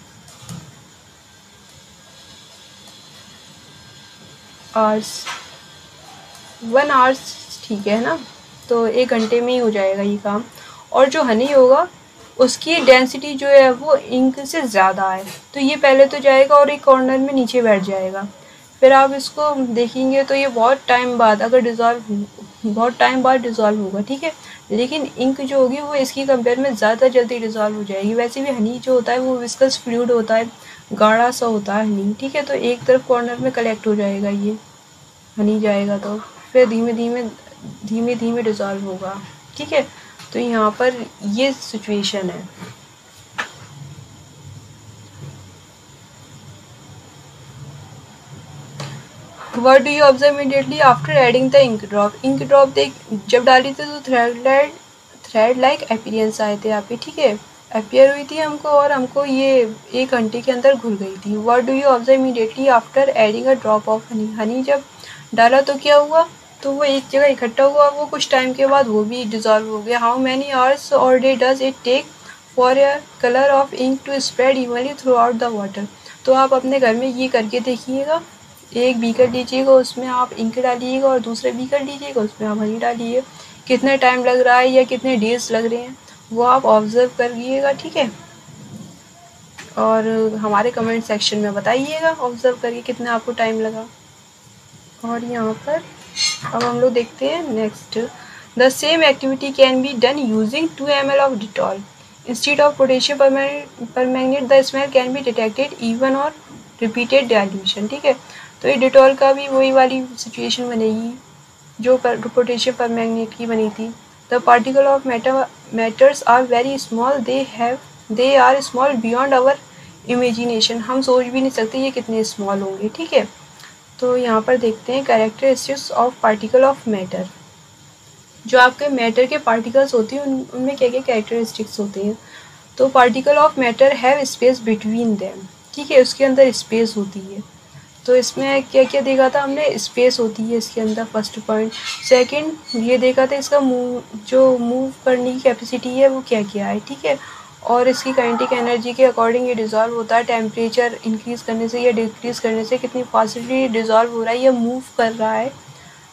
hours, one hours, ठीक है ना। तो एक घंटे में ही हो जाएगा ये काम। और जो हनी होगा उसकी डेंसिटी जो है वो इंक से ज़्यादा है, तो ये पहले तो जाएगा और एक कॉर्नर में नीचे बैठ जाएगा। फिर आप इसको देखेंगे तो ये बहुत टाइम बाद अगर डिज़ोल्व बहुत टाइम बाद डिज़ोल्व होगा, ठीक है। लेकिन इंक जो होगी वो इसकी कंपेयर में ज़्यादा जल्दी डिज़ोल्व हो जाएगी। वैसे भी हनी जो होता है वो विस्कस फ्लूइड होता है, गाढ़ा सा होता है हनी, ठीक है। तो एक तरफ कॉर्नर में कलेक्ट हो जाएगा ये हनी जाएगा, तो फिर धीमे धीमे धीमे धीमे डिज़ोल्व होगा, ठीक है। तो यहाँ पर ये सिचुएशन है। What do you observe immediately after adding the ink drop? ink drop देख जब डाली थी तो thread like thread like appearance आए थे यहाँ पे, ठीक है, अपीयर हुई थी हमको और हमको ये एक घंटे के अंदर घुल गई थी। What do you observe immediately after adding a drop of honey? Honey जब डाला तो क्या हुआ, तो वो एक जगह इकट्ठा हुआ, वो कुछ टाइम के बाद वो भी डिज़ोल्व हो गया। हाउ मैनी आवर्स और day does it take for a colour of ink to spread evenly throughout the water. तो आप अपने घर में ये करके देखिएगा, एक बीकर लीजिएगा उसमें आप इंक डालिएगा और दूसरे बीकर लीजिएगा उसमें आप हनी डालिए, कितने टाइम लग रहा है या कितने डेज लग रहे हैं वो आप ऑब्जर्व करिएगा, ठीक है। और हमारे कमेंट सेक्शन में बताइएगा ऑब्जर्व करके कितना आपको टाइम लगा। और यहाँ पर अब हम लोग देखते हैं next. The same activity can be done using two M L of Dettol instead of potassium permanganate. The smell can be detected even और रिपीटेड डाइल्यूशन, ठीक है। तो ये डिटॉल का भी वही वाली सिचुएशन बनेगी जो पोटेशियम परमैंगनेट की बनी थी। The particle of matter matters are very small, they have they are small beyond our imagination. हम सोच भी नहीं सकते ये कितने स्मॉल होंगे, ठीक है। तो यहाँ पर देखते हैं characteristics of particle of matter. जो आपके मैटर के पार्टिकल्स होते हैं उन उनमें क्या क्या कैरेक्टरिस्टिक्स होते हैं। तो particle of matter have space between them, ठीक है, उसके अंदर स्पेस होती है। तो इसमें क्या क्या देखा था हमने, स्पेस होती है इसके अंदर, फर्स्ट पॉइंट। सेकंड ये देखा था इसका मूव जो मूव करने की कैपेसिटी है वो क्या क्या है, ठीक है। और इसकी काइनेटिक एनर्जी के अकॉर्डिंग ये डिज़ोल्व होता है, टेम्परेचर इंक्रीज़ करने से या डिक्रीज़ करने से कितनी फास्टली डिज़ोल्व हो रहा है या मूव कर रहा है,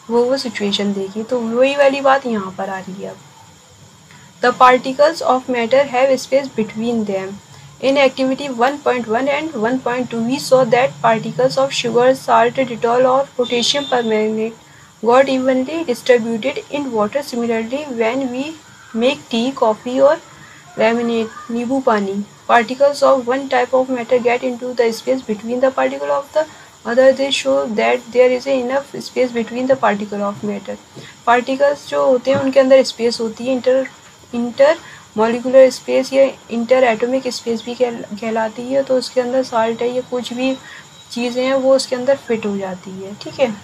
वो वो सिचुएशन देखी। तो वही वाली बात यहाँ पर आ रही है। अब The particles of matter have space between them. In activity one point one and one point two, we saw that particles of sugar, salt, Dettol, or potassium permanganate got evenly distributed in water. Similarly, when we make tea, coffee, or lemonade, nibu pani, particles of one type of matter get into the space between the particle of the other. They show that there is enough space between the particle of matter. Particles जो होते हैं उनके अंदर space होती है, inter intermolecular space या interatomic space भी कहलाती है। तो उसके अंदर साल्ट है या कुछ भी चीज़ें हैं वो उसके अंदर फिट हो जाती है, ठीक है।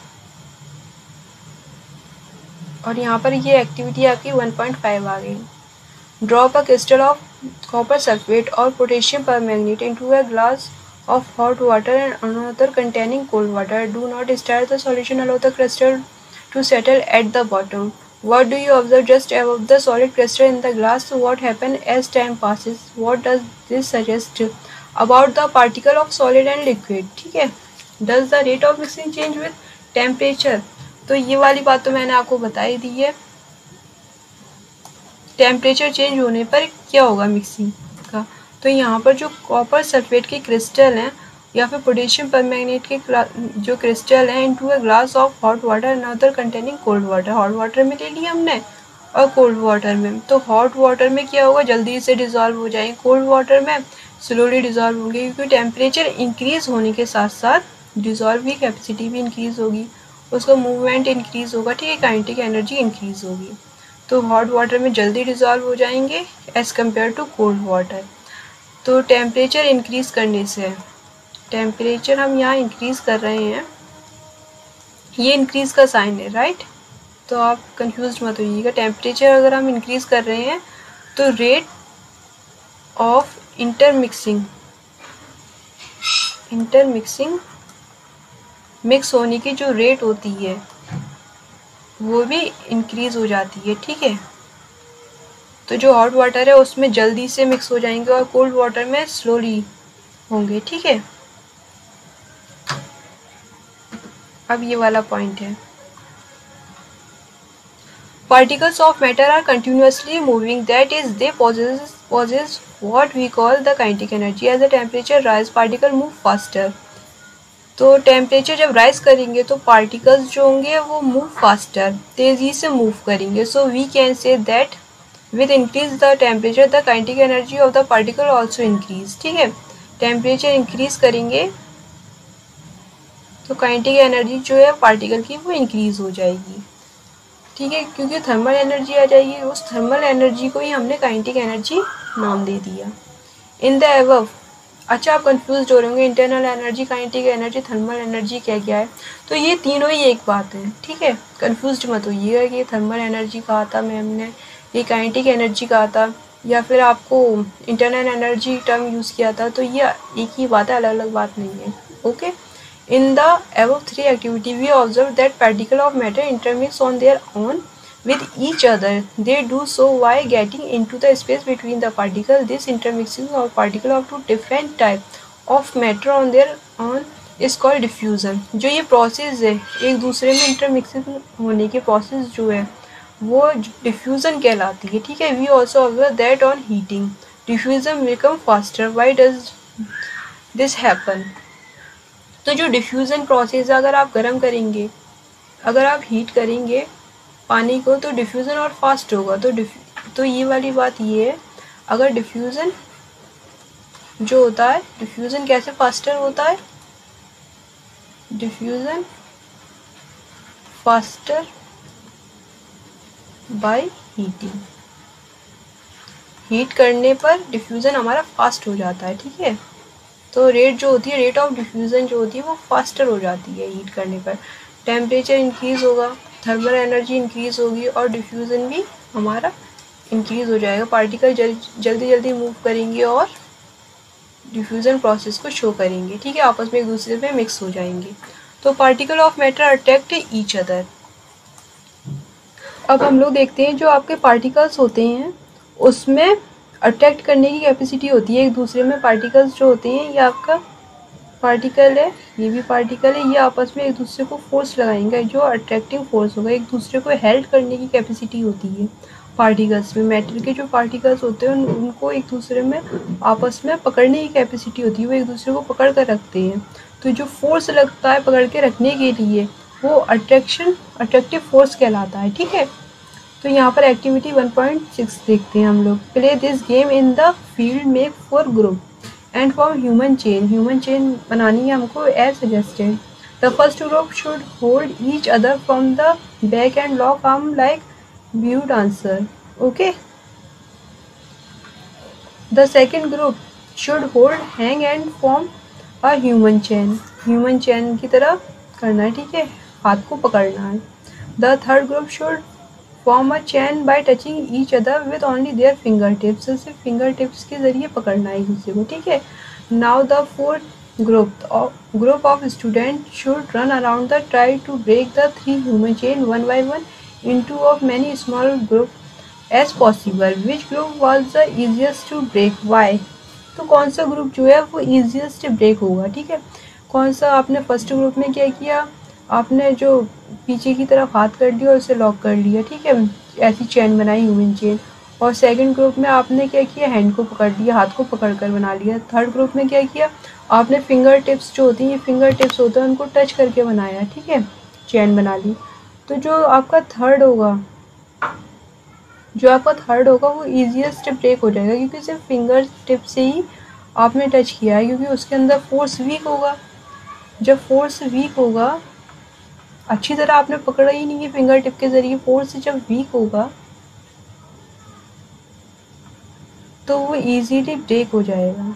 और यहाँ पर ये एक्टिविटी आपकी वन पॉइंट फाइव आ गई। Drop a crystal of copper sulphate और potassium permanganate into a glass of hot water and another containing cold water. Do not stir the solution. Allow the crystal to settle at the bottom. What do you observe just above the solid crystal in the glass? What happens as time passes? What does this suggest about the particle of solid and liquid? ठीक है। Does the rate of mixing change with temperature? तो ये वाली बात तो मैंने आपको बता ही दी है। टेम्परेचर चेंज होने पर क्या होगा मिक्सिंग का। तो यहाँ पर जो कॉपर सल्फेट के क्रिस्टल हैं या फिर पोटेशियम परमैंगनेट के जो क्रिस्टल हैं into a glass of hot water another containing cold water. Hot water में ले लिया हमने और कोल्ड वाटर में। तो हॉट वाटर में क्या होगा, जल्दी से डिजॉल्व हो जाएंगे, कोल्ड वाटर में स्लोली डिजॉल्व होंगे, क्योंकि टेम्परेचर इंक्रीज होने के साथ साथ डिजॉल्व की कैपेसिटी भी इंक्रीज होगी, उसका मूवमेंट इंक्रीज होगा, ठीक है, काइनेटिक एनर्जी इंक्रीज होगी। तो हॉट वाटर में जल्दी डिजॉल्व हो जाएंगे as compare to cold water. तो टेम्परेचर इंक्रीज करने से, टेम्परेचर हम यहाँ इंक्रीज कर रहे हैं, ये इंक्रीज का साइन है, राइट। तो आप कंफ्यूज मत होइएगा। टेम्परेचर अगर हम इंक्रीज कर रहे हैं तो rate of intermixing intermixing mix होने की जो रेट होती है वो भी इंक्रीज हो जाती है, ठीक है। तो जो हॉट वाटर है उसमें जल्दी से मिक्स हो जाएंगे और कोल्ड वाटर में स्लोली होंगे, ठीक है। अब ये वाला पॉइंट है, particles of matter are continuously moving, that is they possess possess what we call the kinetic energy. As the temperature rise, particle move faster. तो टेम्परेचर जब राइज करेंगे तो पार्टिकल्स जो होंगे वो मूव फास्टर, तेजी से मूव करेंगे। So we can say that with increase the temperature the kinetic energy of the particle also increase, ठीक है। टेम्परेचर इंक्रीज करेंगे तो काइनेटिक एनर्जी जो है पार्टिकल की वो इंक्रीज हो जाएगी, ठीक है, क्योंकि थर्मल एनर्जी आ जाएगी। उस थर्मल एनर्जी को ही हमने काइनेटिक एनर्जी नाम दे दिया। इन द एबव, अच्छा आप कंफ्यूज हो रहे होंगे internal energy, kinetic energy, thermal energy क्या क्या है। तो ये तीनों ही एक बात है, ठीक है, कंफ्यूज मत होइएगा कि ये थर्मल एनर्जी कहा था मैम ने, ये काइनेटिक एनर्जी कहा था, या फिर आपको इंटरनल एनर्जी टर्म यूज़ किया था। तो ये एक ही बात है, अलग अलग बात नहीं है, okay. In the above three activity, we observe that particle of matter intermix on their own with each other. They do so by getting into the space between the particle. This intermixing of particle of two different type of matter on their own is called diffusion. जो ये process है एक दूसरे में intermixing होने की process जो है वो diffusion कहलाती है, ठीक है। We also observe that on heating, diffusion become faster. Why does this happen? तो जो डिफ्यूज़न प्रोसेस है, अगर आप गर्म करेंगे, अगर आप हीट करेंगे पानी को तो डिफ्यूज़न और फास्ट होगा। तो तो ये वाली बात ये है, अगर डिफ्यूज़न जो होता है, डिफ्यूज़न कैसे फास्टर होता है, diffusion faster by heating, heat करने पर डिफ्यूज़न हमारा फास्ट हो जाता है, ठीक है। तो रेट जो होती है, रेट ऑफ डिफ्यूज़न जो होती है वो फास्टर हो जाती है हीट करने पर। टेम्परेचर इंक्रीज़ होगा, थर्मल एनर्जी इंक्रीज़ होगी और डिफ्यूज़न भी हमारा इंक्रीज़ हो जाएगा। पार्टिकल जल, जल्दी जल्दी मूव करेंगे और डिफ्यूज़न प्रोसेस को शो करेंगे, ठीक है, आपस में एक दूसरे में मिक्स हो जाएंगे। तो particle of matter attract each other. अब हम लोग देखते हैं जो आपके पार्टिकल्स होते हैं उसमें अट्रैक्ट करने की कैपेसिटी होती है एक दूसरे में। पार्टिकल्स जो होते हैं ये आपका पार्टिकल है, ये भी पार्टिकल है, ये आपस में एक दूसरे को फोर्स लगाएंगे, जो अट्रैक्टिंग फोर्स होगा, एक दूसरे को हेल्प करने की कैपेसिटी होती है पार्टिकल्स में। मैटर के जो पार्टिकल्स होते हैं उन, उनको एक दूसरे में आपस में पकड़ने की कैपेसिटी होती है, वो एक दूसरे को पकड़ कर रखते हैं। तो जो फोर्स लगता है पकड़ के रखने के लिए वो अट्रैक्शन अट्रैक्टिव फोर्स कहलाता है। ठीक है, तो यहाँ पर एक्टिविटी वन पॉइंट सिक्स देखते हैं हम लोग। Play this game in the field, make four group and form human chain. Human chain बनानी है हमको as suggested. The first group should hold each other from the back and lock arm like view dancer. Okay, the second group should hold hang and form a human chain. Human chain की तरह करना है, ठीक है, हाथ को पकड़ना है। The third group should form a chain by touching each other with only their finger tips. सिर्फ फिंगर टिप्स के जरिए पकड़ना है एक दूसरे को। ठीक है, now the fourth group group of student should run around the try to break the three human chain one by one into of many small group as possible. Which group was the easiest to break? Why? तो कौन सा group जो है वो easiest break होगा। ठीक है, कौन सा, आपने फर्स्ट ग्रुप में क्या किया, आपने जो पीछे की तरफ हाथ कर लिया और उसे लॉक कर लिया। ठीक है, ऐसी चेन बनाई ह्यूमन चेन। और सेकंड ग्रुप में आपने क्या किया, हैंड को पकड़ लिया, हाथ को पकड़ कर बना लिया। थर्ड ग्रुप में क्या किया, आपने फिंगर टिप्स जो होती हैं, फिंगर टिप्स होते हैं, उनको टच करके बनाया। ठीक है, चेन बना ली। तो जो आपका थर्ड होगा जो आपका थर्ड होगा वो ईजीएस्ट ब्रेक हो जाएगा, क्योंकि सिर्फ फिंगर टिप से ही आपने टच किया है, क्योंकि उसके अंदर फोर्स वीक होगा। जब फोर्स वीक होगा, अच्छी तरह आपने पकड़ा ही नहीं है फिंगर टिप के ज़रिए, फोर्स जब वीक होगा तो वो इजीली ब्रेक हो जाएगा,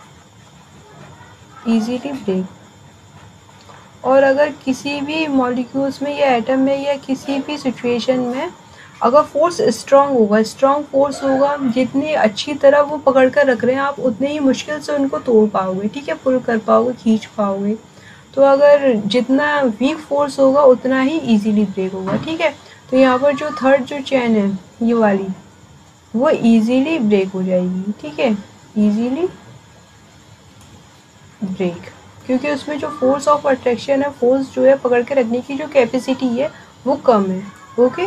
इजीली ब्रेक। और अगर किसी भी मॉलिक्यूल्स में या एटम में या किसी भी सिचुएशन में अगर फोर्स स्ट्रांग होगा, स्ट्रांग फोर्स होगा, जितनी अच्छी तरह वो पकड़ कर रख रहे हैं आप, उतने ही मुश्किल से उनको तोड़ पाओगे। ठीक है, पुल कर पाओगे, खींच पाओगे। तो अगर जितना वीक फोर्स होगा उतना ही इजीली ब्रेक होगा। ठीक है, तो यहाँ पर जो थर्ड जो चेन है ये वाली, वो इजीली ब्रेक हो जाएगी। ठीक है, इजीली ब्रेक, क्योंकि उसमें जो फोर्स ऑफ अट्रैक्शन है, फोर्स जो है पकड़ के रखने की जो कैपेसिटी है वो कम है। ओके,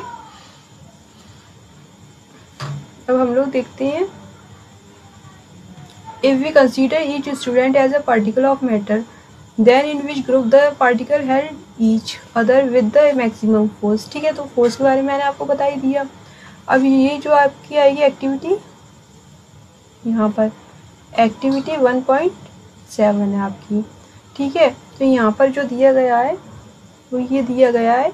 अब हम लोग देखते हैं, if we consider each student as a particle of matter, then in which group the particle held each other with the maximum force. ठीक है, तो फोर्स के बारे में मैंने आपको बता ही दिया। अब ये जो आपकी आएगी एक्टिविटी, यहाँ पर एक्टिविटी वन पॉइंट सेवन है आपकी। ठीक है, तो यहाँ पर जो दिया गया है वो ये दिया गया है,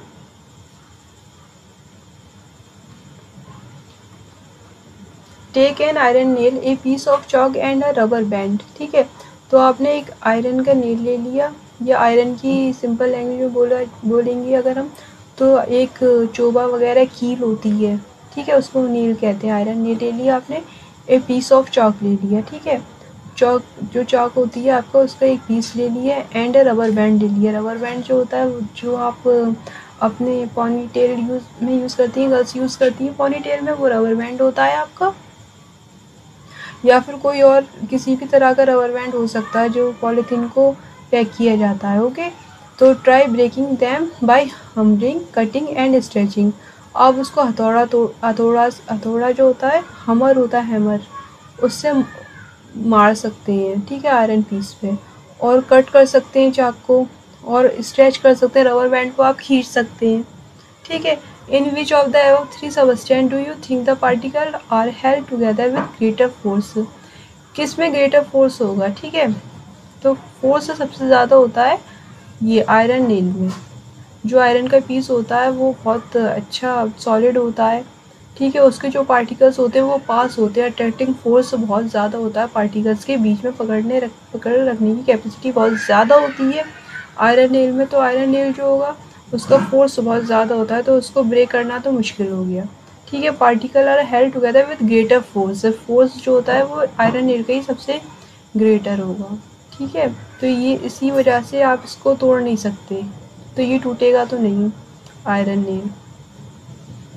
take an iron nail, a piece of chalk and a rubber band. ठीक है, तो आपने एक आयरन का नेल ले लिया, या आयरन की सिंपल लैंग्वेज में बोला बोलेंगे अगर हम, तो एक चोबा वगैरह कील होती है। ठीक है, उसको नेल कहते हैं। आयरन नेल ले लिया आपने, ए पीस ऑफ चॉक ले लिया। ठीक है, चौक जो चौक होती है आपका, उसका एक पीस ले लिया, एंड रबर बैंड ले लिया। रबर बैंड जो होता है, जो आप अपने पॉनी टेल यूज़ में यूज़ करती हैं, गर्ल्स यूज़ करती हैं पॉनी टेल में, वो रबर बैंड होता है आपका। या फिर कोई और किसी भी तरह का रबर बैंड हो सकता है जो पॉलीथीन को पैक किया जाता है। ओके, तो try breaking them by hammering, cutting and stretching. अब उसको हथौड़ा तो हथौड़ा हथौड़ा जो होता है, हमर होता है, हैमर, उससे मार सकते हैं। ठीक है, आयरन पीस पे, और कट कर सकते हैं चाक को, और स्ट्रेच कर सकते हैं, रबर बैंड को आप खींच सकते हैं। ठीक है, in which of the above three substance do you think the particle are held together with greater force? किस में ग्रेटर फोर्स होगा? ठीक है, तो फोर्स सबसे ज़्यादा होता है ये आयरन नेल में। जो आयरन का पीस होता है वो बहुत अच्छा सॉलिड होता है। ठीक है, उसके जो पार्टिकल्स होते हैं वो पास होते हैं, अट्रैक्टिंग फोर्स बहुत ज़्यादा होता है पार्टिकल्स के बीच में, पकड़ने रख पकड़ रखने की कैपेसिटी बहुत ज़्यादा होती है आयरन नेल में। तो आयरन नेल जो होगा उसका फोर्स बहुत ज़्यादा होता है, तो उसको ब्रेक करना तो मुश्किल हो गया। ठीक है, particle are held together with greater force. Force जो होता है वो आयरन नेल का ही सबसे ग्रेटर होगा। ठीक है, तो ये इसी वजह से आप इसको तोड़ नहीं सकते, तो ये टूटेगा तो नहीं iron nail.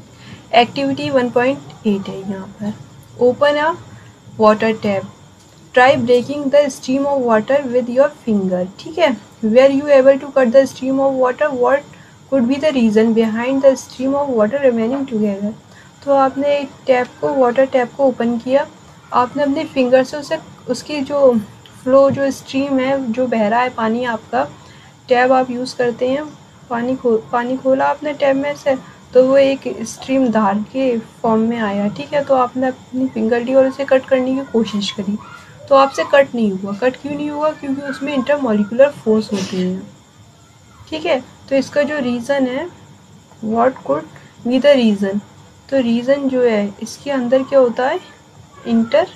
Activity one point eight है यहाँ पर, open a water tap, try breaking the stream of water with your finger, ठीक है। Were you able to cut the stream of water, what could be the reason behind the stream of water remaining together. तो आपने tap को, water tap को open किया, आपने अपने finger से उसे, उसकी जो फ्लो, जो स्ट्रीम है, जो बह रहा है पानी, आपका टैब आप यूज़ करते हैं, पानी खो पानी खोला आपने टैब में से, तो वो एक स्ट्रीम धार के फॉर्म में आया, ठीक है। तो आपने अपनी फिंगर ली और उसे कट करने की कोशिश करी, तो आपसे कट नहीं हुआ। कट क्यों नहीं हुआ? क्योंकि उसमें इंटरमॉलिक्यूलर फोर्स होती है, ठीक है। तो इसका जो रीज़न है, what could be the reason, तो रीज़न जो है इसके अंदर क्या होता है, इंटर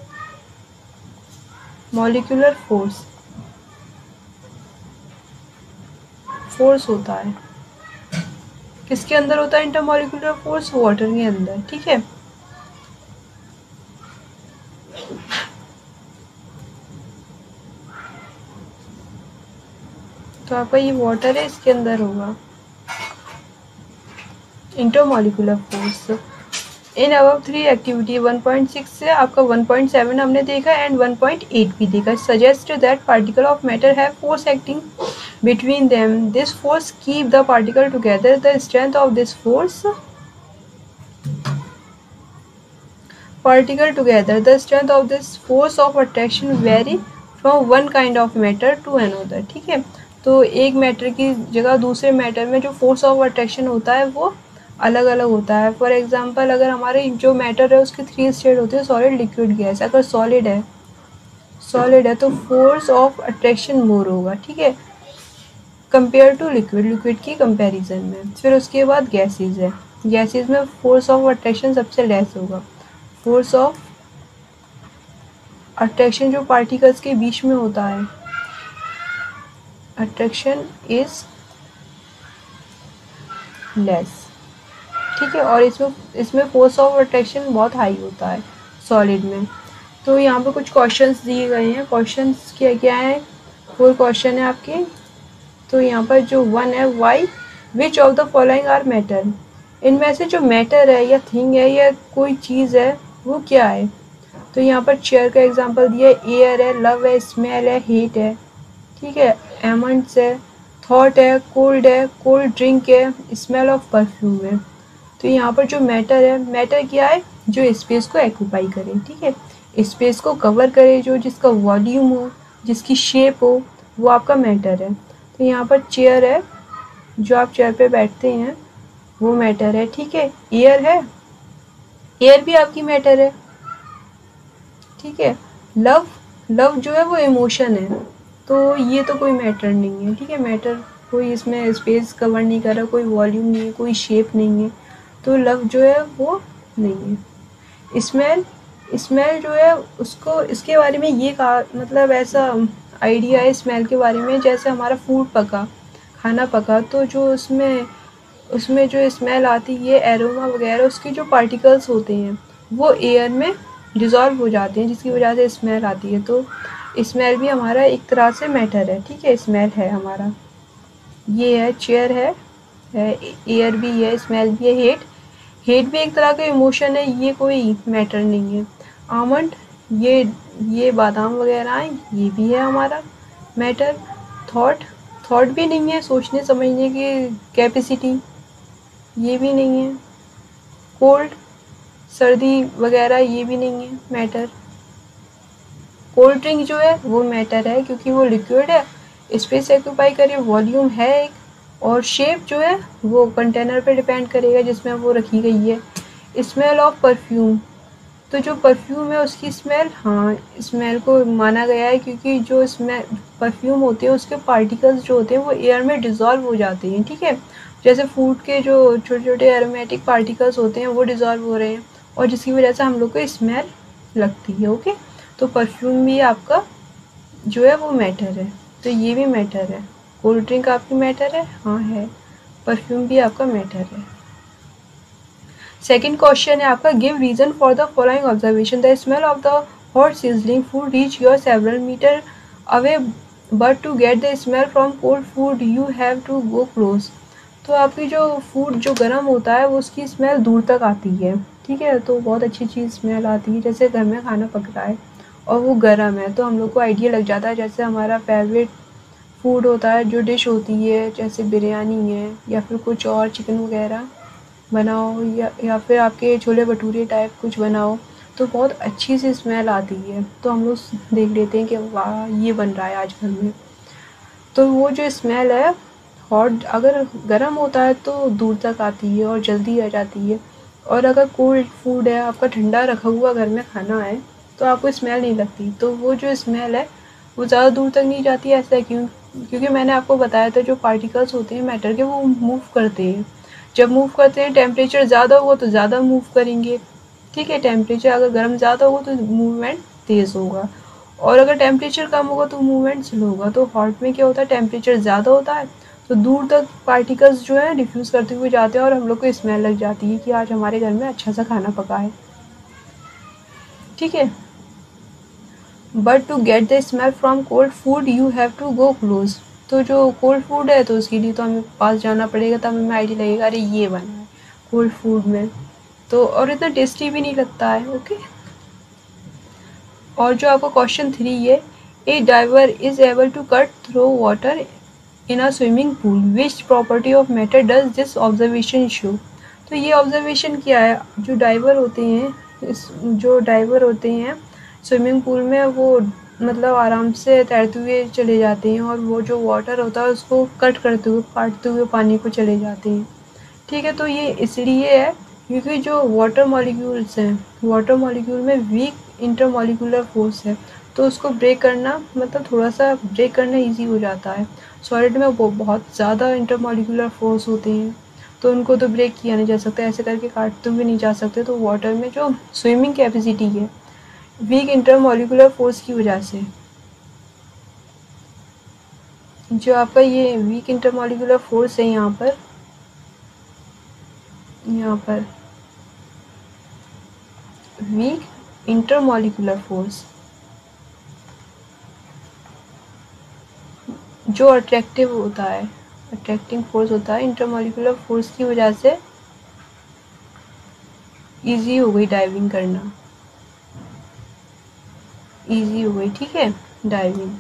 मॉलिक्यूलर फोर्स फोर्स होता है। किसके अंदर होता है इंटरमॉलिक्यूलर फोर्स? वाटर के अंदर, ठीक है। तो आपका ये वाटर है, इसके अंदर होगा intermolecular force. In above three activity one point six से आपका वन पॉइंट सेवन हमने देखा एंड वन पॉइंट एट भी देखा। Suggest that particle of matter have force acting between them. This force keep the particle together. The strength of this force particle together. The strength of this force of attraction vary from one kind of matter to another. ठीक है, तो एक matter की जगह दूसरे matter में जो force of attraction होता है वो अलग अलग होता है। फॉर एग्जांपल, अगर हमारे जो मैटर है उसके थ्री स्टेट होते हैं, सॉलिड, लिक्विड, गैस। अगर सॉलिड है सॉलिड है तो फोर्स ऑफ अट्रैक्शन मोर होगा, ठीक है, कंपेयर टू लिक्विड, लिक्विड की कंपैरिजन में। फिर उसके बाद गैसेज है, गैसेज में फोर्स ऑफ अट्रैक्शन सबसे लेस होगा। फोर्स ऑफ अट्रैक्शन जो पार्टिकल्स के बीच में होता है, अट्रैक्शन इज लेस, ठीक है। और इसमें इसमें फोर्स ऑफ अट्रैक्शन बहुत हाई होता है सॉलिड में। तो यहाँ पे कुछ क्वेश्चंस दिए गए हैं। क्वेश्चंस क्या क्या है? फोर क्वेश्चन है आपके। तो यहाँ पर जो वन है, why which of the following are matter, इनमें से जो मैटर है या थिंग है या कोई चीज़ है वो क्या है? तो यहाँ पर चेयर का एग्जांपल दिया है, एयर है, लव है, स्मेल है, हीट है, ठीक है, एमंड्स है, थॉट है, कोल्ड है, कोल्ड ड्रिंक है, स्मेल ऑफ परफ्यूम है। तो यहाँ पर जो मैटर है, मैटर क्या है? जो स्पेस को एक्यूपाई करे, ठीक है, स्पेस को कवर करे, जो जिसका वॉल्यूम हो, जिसकी शेप हो, वो आपका मैटर है। तो यहाँ पर चेयर है, जो आप चेयर पे बैठते हैं वो मैटर है, ठीक है। एयर है, एयर भी आपकी मैटर है, ठीक है। लव, लव जो है वो इमोशन है, तो ये तो कोई मैटर नहीं है, ठीक है। मैटर कोई इसमें स्पेस कवर नहीं कर रहा, कोई वॉल्यूम नहीं है, कोई शेप नहीं है, तो लव जो है वो नहीं है। स्मेल, स्मेल जो है उसको, इसके बारे में ये कहा, मतलब ऐसा आइडिया है स्मेल के बारे में, जैसे हमारा फूड पका, खाना पका, तो जो उसमें उसमें जो स्मेल आती है, एरोमा वगैरह, उसके जो पार्टिकल्स होते हैं वो एयर में डिज़ोल्व हो जाते हैं, जिसकी वजह से स्मेल आती है। तो स्मेल भी हमारा एक तरह से मैटर है, ठीक है, स्मेल है हमारा। ये है, चेयर है, एयर भी है, स्मेल भी है, हेट, हेट भी एक तरह का इमोशन है, ये कोई मैटर नहीं है। आमंड, ये ये बादाम वगैरह हैं, ये भी है हमारा मैटर। थॉट, थॉट भी नहीं है, सोचने समझने की कैपेसिटी, ये भी नहीं है। कोल्ड, सर्दी वगैरह, ये भी नहीं है मैटर। कोल्ड ड्रिंक जो है वो मैटर है, क्योंकि वो लिक्विड है, स्पेस एक्यूपाई करे, वॉल्यूम है एक, और शेप जो है वो कंटेनर पे डिपेंड करेगा जिसमें वो रखी गई है। स्मेल ऑफ परफ्यूम, तो जो परफ्यूम है उसकी स्मेल, हाँ, स्मेल को माना गया है, क्योंकि जो स्मेल परफ्यूम होते हैं उसके पार्टिकल्स जो होते हैं वो एयर में डिज़ोल्व हो जाते हैं, ठीक है। जैसे फूड के जो छोटे छोटे एरोमेटिक पार्टिकल्स होते हैं वो डिज़ोल्व हो रहे हैं, और जिसकी वजह से हम लोग को स्मेल लगती है, ओके। तो परफ्यूम भी आपका जो है वो मैटर है, तो ये भी मैटर है। कोल्ड ड्रिंक आपकी मैटर है, हाँ है। परफ्यूम भी आपका मैटर है। सेकेंड क्वेश्चन है आपका, give reason for the following observation, the smell of the hot sizzling food reach your several metre away, but to get the smell from cold food you have to go close. तो आपकी जो food जो गर्म होता है वो उसकी smell दूर तक आती है, ठीक है, तो बहुत अच्छी चीज़ स्मेल आती है। जैसे घर में खाना पक रहा है और वो गर्म है, तो हम लोग को आइडिया लग जाता है। जैसे हमारा फेवरेट फूड होता है, जो डिश होती है, जैसे बिरयानी है या फिर कुछ और चिकन वगैरह बनाओ, या या फिर आपके छोले भटूरे टाइप कुछ बनाओ, तो बहुत अच्छी सी स्मेल आती है। तो हम लोग देख लेते हैं कि वाह ये बन रहा है आज घर में। तो वो जो स्मेल है हॉट, अगर गर्म होता है तो दूर तक आती है और जल्दी आ जाती है। और अगर कोल्ड फूड है, आपका ठंडा रखा हुआ घर में खाना है, तो आपको स्मेल नहीं लगती। तो वो जो स्मेल है वो ज़्यादा दूर तक नहीं जाती। ऐसा क्यों? क्योंकि मैंने आपको बताया था जो पार्टिकल्स होते हैं मैटर के, वो मूव करते हैं। जब मूव करते हैं, टेम्परेचर ज़्यादा होगा तो ज़्यादा मूव करेंगे, ठीक है। टेम्परेचर अगर गर्म ज़्यादा होगा तो मूवमेंट तेज़ होगा, और अगर टेम्परेचर कम होगा तो मूवमेंट स्लो होगा। तो हॉट में क्या होता है, टेम्परेचर ज़्यादा होता है तो दूर तक पार्टिकल्स जो है डिफ्यूज़ करते हुए जाते हैं और हम लोग को स्मेल लग जाती है कि आज हमारे घर में अच्छा सा खाना पका है, ठीक है। But to get the smell from cold food you have to go close. तो जो कोल्ड फूड है तो उसके लिए तो हमें पास जाना पड़ेगा, तब हमें आइडिया लगेगा अरे ये बना है कोल्ड फूड में। तो और इतना टेस्टी भी नहीं लगता है, ओके। और जो आपका क्वेश्चन थ्री है, a diver is able to cut through water in a swimming pool, which property of matter does this observation show. तो ये ऑब्जर्वेशन क्या है, जो डाइवर होते हैं, इस जो डाइवर होते हैं स्विमिंग पूल में, वो मतलब आराम से तैरते हुए चले जाते हैं, और वो जो वाटर होता है उसको कट करते हुए, काटते हुए पानी को चले जाते हैं, ठीक है। तो ये इसलिए है क्योंकि जो वाटर मॉलिक्यूल्स हैं, वाटर मॉलिक्यूल में वीक इंटरमॉलिक्यूलर फोर्स है, तो उसको ब्रेक करना, मतलब थोड़ा सा ब्रेक करना इजी हो जाता है। सॉलिड में वो बहुत ज़्यादा इंटरमॉलिक्यूलर फोर्स होते हैं, तो उनको तो ब्रेक किया नहीं जा सकता, ऐसे करके काटते हुए नहीं जा सकते। तो वाटर में जो स्विमिंग कैपेसिटी है वीक इंटरमॉलिक्यूलर फोर्स की वजह से, जो आपका ये वीक इंटरमॉलिक्यूलर फोर्स है यहाँ पर, यहाँ पर वीक इंटरमॉलिक्यूलर फोर्स जो अट्रैक्टिव होता है, अट्रैक्टिंग फोर्स होता है, इंटरमॉलिक्यूलर फोर्स की वजह से इजी हो गई डाइविंग करना, इजी हो गई, ठीक है, डाइविंग।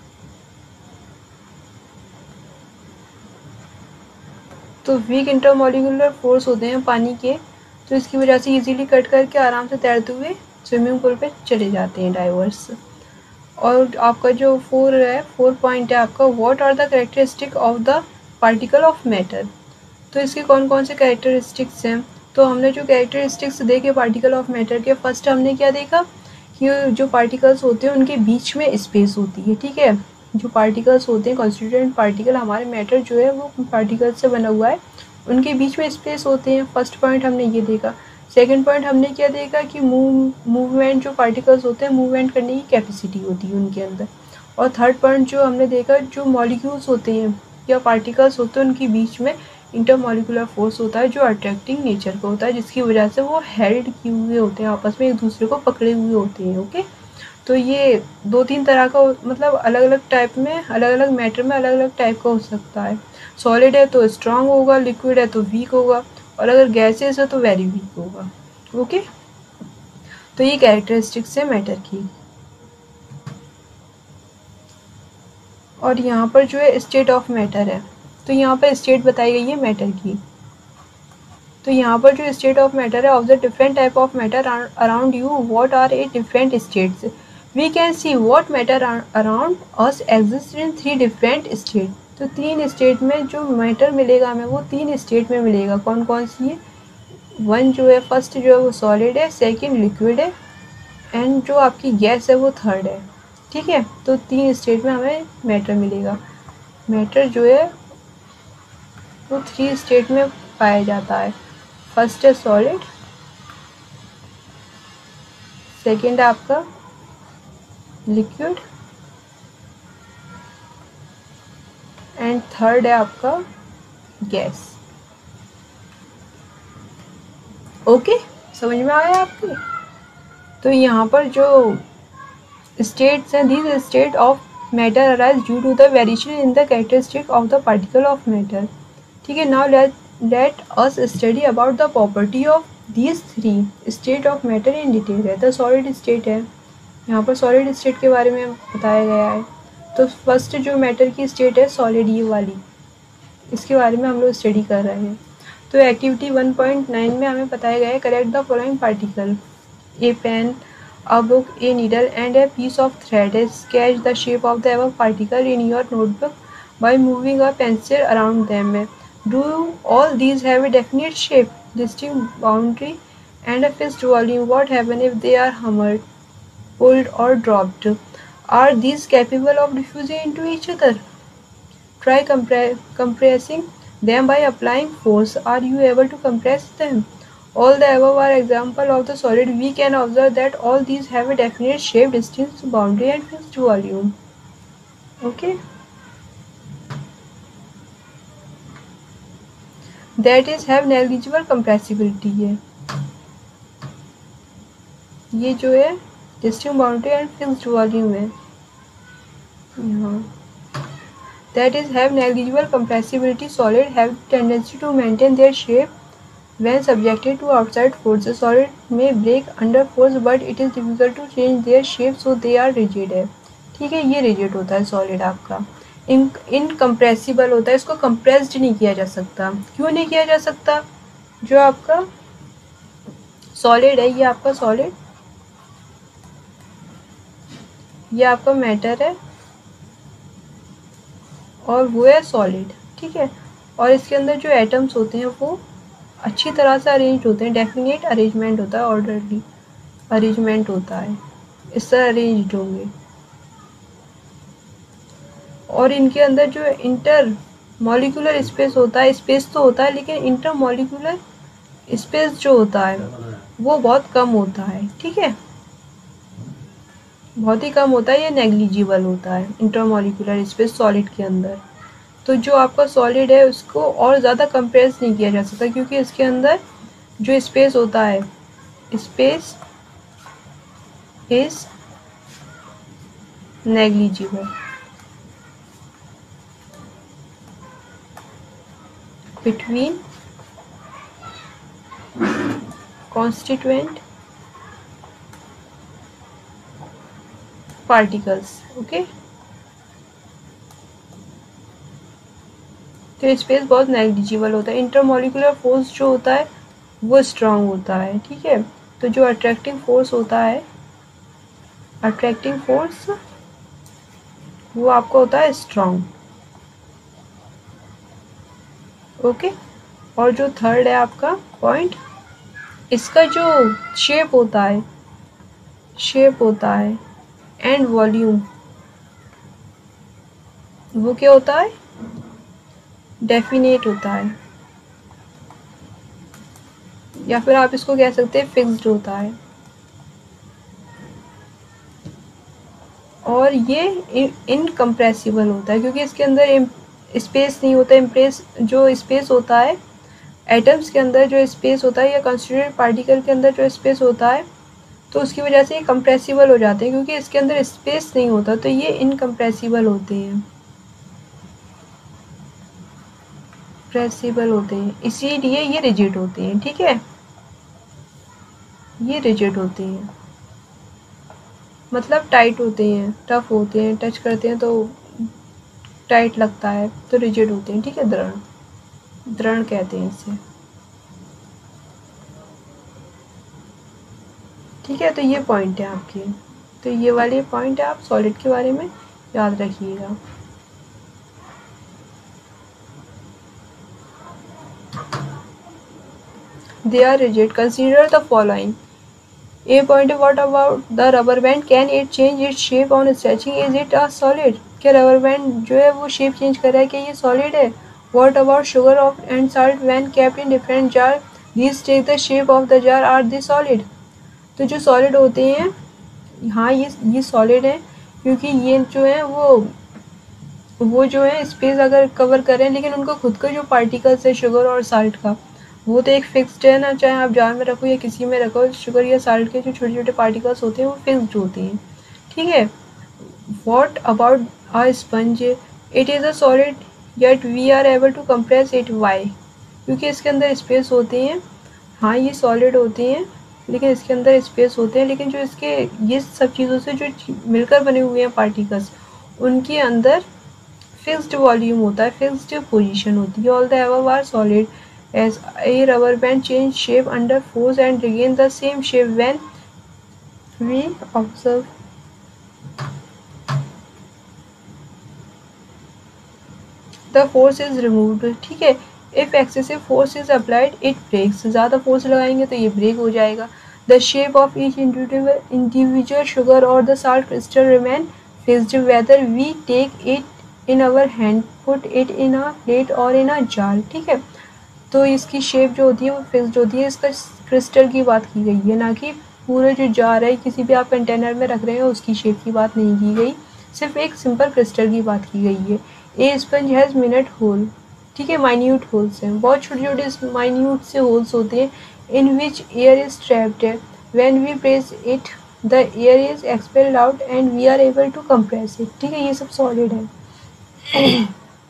तो वीक इंटरमॉलिक्यूलर फोर्स होते हैं पानी के, तो इसकी वजह से इजीली कट करके आराम से तैरते हुए स्विमिंग पूल पे चले जाते हैं डाइवर्स। और आपका जो फोर है, फोर पॉइंट है आपका, what are the characteristic of the particle of matter. तो इसके कौन कौन से कैरेक्टरिस्टिक्स हैं। तो हमने जो कैरेक्टरिस्टिक्स देखे पार्टिकल ऑफ मैटर के, फर्स्ट हमने क्या देखा कि जो पार्टिकल्स होते हैं उनके बीच में स्पेस होती है, ठीक है। जो पार्टिकल्स होते हैं कॉन्स्टिट्यूएंट पार्टिकल, हमारे मैटर जो है वो पार्टिकल से बना हुआ है, उनके बीच में स्पेस होते हैं। फर्स्ट पॉइंट हमने ये देखा। सेकंड पॉइंट हमने क्या देखा कि मूव मूवमेंट जो पार्टिकल्स होते हैं, मूवमेंट करने की कैपेसिटी होती है उनके अंदर। और थर्ड पॉइंट जो हमने देखा, जो मॉलिक्यूल्स होते हैं या पार्टिकल्स होते हैं उनके बीच में इंटरमॉलिक्यूलर फोर्स होता है, जो अट्रैक्टिंग नेचर का होता है, जिसकी वजह से वो हेल्ड किए हुए होते हैं, आपस में एक दूसरे को पकड़े हुए होते हैं, ओके। तो ये दो तीन तरह का, मतलब अलग अलग टाइप में, अलग अलग मैटर में अलग अलग टाइप का हो सकता है। सॉलिड है तो स्ट्रांग होगा, लिक्विड है तो वीक होगा, और अगर गैसेस है तो वेरी वीक होगा, ओके। तो ये कैरेक्टरिस्टिक्स है मैटर की। और यहाँ पर जो है स्टेट ऑफ मैटर है, तो यहाँ पर स्टेट बताई गई है मैटर की। तो यहाँ पर जो स्टेट ऑफ मैटर है, of the different type of matter around you, what are a different states. We can see what matter around us exist in three different state. तो तीन स्टेट में जो मैटर मिलेगा हमें, वो तीन स्टेट में मिलेगा। कौन कौन सी है, वन जो है, फर्स्ट जो है वो सॉलिड है, सेकेंड लिक्विड है, एंड जो आपकी गैस है वो थर्ड है, ठीक है। तो तीन स्टेट में हमें मैटर मिलेगा। मैटर जो है वो थ्री स्टेट में पाया जाता है। फर्स्ट है सॉलिड, सेकेंड है आपका लिक्विड, एंड थर्ड है आपका गैस, ओके। समझ में आया आपके। तो यहाँ पर जो स्टेट्स हैं, these state of matter arise due to the variation in the characteristic of the particle of matter, ठीक है। Now let let us study about the property of these three state of matter in detail. है the solid state है, यहाँ पर solid state के बारे में बताया गया है। तो फर्स्ट जो मैटर की स्टेट है सॉलिड, ये वाली, इसके बारे में हम लोग स्टडी कर रहे हैं। तो एक्टिविटी वन पॉइंट नाइन में हमें बताया गया है correct the following particle, a pen, a book, a needle and a piece of thread. Sketch the shape of the above particle in your notebook by moving a pencil around them. Do all these have a definite shape, distinct boundary and a fixed volume? What happens if they are hammered, pulled or dropped? Are these capable of diffusing into each other? Try compre- compressing them by applying force. Are you able to compress them? All the above are examples of the solid. We can observe that all these have a definite shape, distinct boundary and fixed volume. Okay. That is have negligible compressibility है। ये जो है distinct boundary and fixed volume है यहाँ। That is have negligible compressibility. Solid have tendency to maintain their shape when subjected to outside forces. Solid may break under force but it is difficult to change their shape, so they are rigid है। ठीक है, ये rigid होता है solid आपका। इन incompressible होता है, इसको कंप्रेस्ड नहीं किया जा सकता। क्यों नहीं किया जा सकता? जो आपका सॉलिड है, ये आपका सॉलिड, ये आपका मैटर है और वो है सॉलिड। ठीक है, और इसके अंदर जो एटम्स होते हैं वो अच्छी तरह से अरेंज होते हैं, डेफिनेट अरेंजमेंट होता है, ऑर्डरली अरेंजमेंट होता है, इस तरह अरेंज्ड होंगे। और इनके अंदर जो इंटर मॉलिक्यूलर स्पेस होता है, स्पेस तो होता है लेकिन इंटर मॉलिक्यूलर स्पेस जो होता है वो बहुत कम होता है। ठीक है, बहुत ही कम होता है, ये नेग्लिजिबल होता है इंटर मॉलिक्यूलर स्पेस सॉलिड के अंदर। तो जो आपका सॉलिड है उसको और ज़्यादा कंप्रेस नहीं किया जा सकता क्योंकि इसके अंदर जो स्पेस होता है, space is negligible between constituent particles. Okay, तो स्पेस बहुत नेग्लिजिबल होता है। इंटरमोलिकुलर फोर्स जो होता है वो स्ट्रांग होता है। ठीक है, तो जो अट्रैक्टिंग फोर्स होता है, अट्रैक्टिंग फोर्स वो आपका होता है स्ट्रांग। ओके, और जो थर्ड है आपका पॉइंट, इसका जो शेप होता है, शेप होता है एंड वॉल्यूम, वो क्या होता है? डेफिनेट होता है, या फिर आप इसको कह सकते हैं फिक्स्ड होता है। और ये इनकम्प्रेसिबल होता है क्योंकि इसके अंदर स्पेस नहीं होता। इम्प्रेस जो स्पेस होता है एटम्स के अंदर, जो स्पेस होता है या कंस्टिट्यूएंट पार्टिकल के अंदर जो स्पेस होता है, तो उसकी वजह से ये कंप्रेसिबल हो जाते हैं क्योंकि इसके अंदर स्पेस नहीं होता, तो ये इनकम्प्रेसिबल होते हैं, प्रेसिबल होते हैं, इसीलिए ये रिजिड होते हैं। ठीक है, ये रिजिड होते हैं मतलब टाइट होते हैं, टफ होते हैं, टच करते हैं तो टाइट लगता है, तो रिजिड होते हैं। ठीक है, दृढ़, दृढ़ कहते हैं इसे। ठीक है, तो ये पॉइंट है आपके, तो ये वाले पॉइंट है, आप सॉलिड के बारे में याद रखिएगा। They are rigid. Consider the following. A point. What about the rubber band? Can it change its shape on stretching? Is it a solid? क्या rubber band जो है वो shape change कर रहा है, क्या ये solid है? What about sugar and salt when kept in different jar? These take the shape of the jar. Are they solid? तो जो solid होते हैं, हाँ ये ये solid है क्योंकि ये जो है वो वो जो है स्पेस अगर कवर करें, लेकिन उनको खुद का जो पार्टिकल्स है शुगर और साल्ट का, वो तो एक फिक्स्ड है ना, चाहे आप जार में रखो या किसी में रखो, शुगर या साल्ट के जो छोटे छोटे पार्टिकल्स होते हैं वो फिक्स्ड होते हैं। ठीक है, what about a sponge? It is a solid yet we are able to compress it. Why? क्योंकि इसके अंदर स्पेस होते हैं। हाँ ये सॉलिड होते हैं लेकिन इसके अंदर स्पेस होते हैं, लेकिन जो इसके ये सब चीज़ों से जो मिलकर बने हुए हैं पार्टिकल्स, उनके अंदर फिक्स्ड वॉल्यूम होता है, फिक्स्ड पोजीशन होती है। All the above are solid as a rubber band change shape under force and regain the same shape when we observe the force is removed. ठीक है, if excessive force is applied it breaks. ज़्यादा force लगाएंगे तो ये break हो जाएगा। The shape of each individual sugar और the salt crystal remain fixed whether we take it in our hand, put it in a plate और in a jar. ठीक है, तो इसकी शेप जो होती है वो फिक्स्ड होती है। इसका क्रिस्टल की बात की गई है, ना कि पूरे जो जार है किसी भी आप कंटेनर में रख रहे हैं उसकी शेप की बात नहीं की गई, सिर्फ एक सिंपल क्रिस्टल की बात की गई है। A sponge has minute hole. ठीक है, माइन्यूट होल्स हैं, बहुत छोटे छोटे माइन्यूट से होल्स होते हैं in which air is trapped है। When we press it the air is expelled out and we are able to compress it. ठीक है, ये सब सॉलिड है।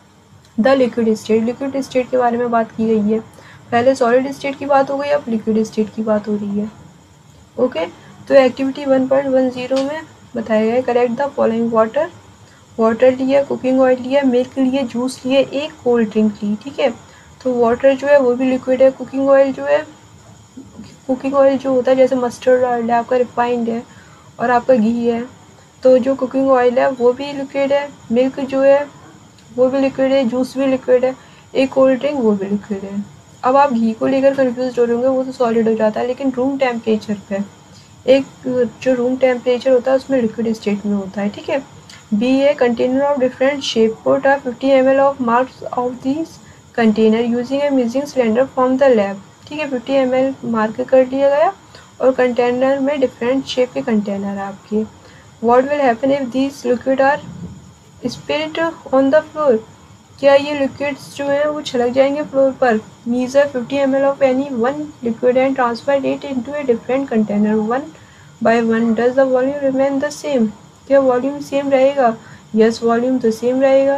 The liquid state, liquid state के बारे में बात की गई है। पहले सॉलिड स्टेट की बात हो गई, अब लिक्विड स्टेट की बात हो रही है। ओके, तो activity one point one zero में बताया गया है correct the following. Water water लिया, कुकिंग ऑयल लिया, मिल्क लिए, जूस लिए, एक कोल्ड ड्रिंक ली। ठीक है, तो वाटर जो है वो भी लिक्विड है। कुकिंग ऑयल जो है, कुकिंग ऑयल जो होता है जैसे मस्टर्ड ऑयल है, आपका रिफाइंड है और आपका घी है, तो जो कुकिंग ऑयल है वो भी लिक्विड है। मिल्क जो है वो भी लिक्विड है, जूस भी लिक्विड है, एक कोल्ड ड्रिंक वो भी लिक्विड है। अब आप घी को लेकर कन्फ्यूज हो रहे होंगे, वो तो सॉलिड हो जाता है, लेकिन रूम टेम्परेचर पे एक जो रूम टेम्परेचर होता है उसमें लिक्विड स्टेट में होता है। ठीक है, B a container of different shape, put a fifty M L of marks of this container using a measuring cylinder from the lab. ठीक है, फिफ्टी एम एल मार्क कर लिया गया और कंटेनर में डिफरेंट शेप के कंटेनर है आपके। What will happen if this liquid are spilled on the floor. क्या ये लिक्विड्स जो हैं वो छलक जाएंगे फ्लोर पर। Measure fifty M L of any one liquid and transfer it into a different container one by one. Does the volume remain the same. क्या volume same रहेगा। यस, वॉल्यूम तो सेम रहेगा,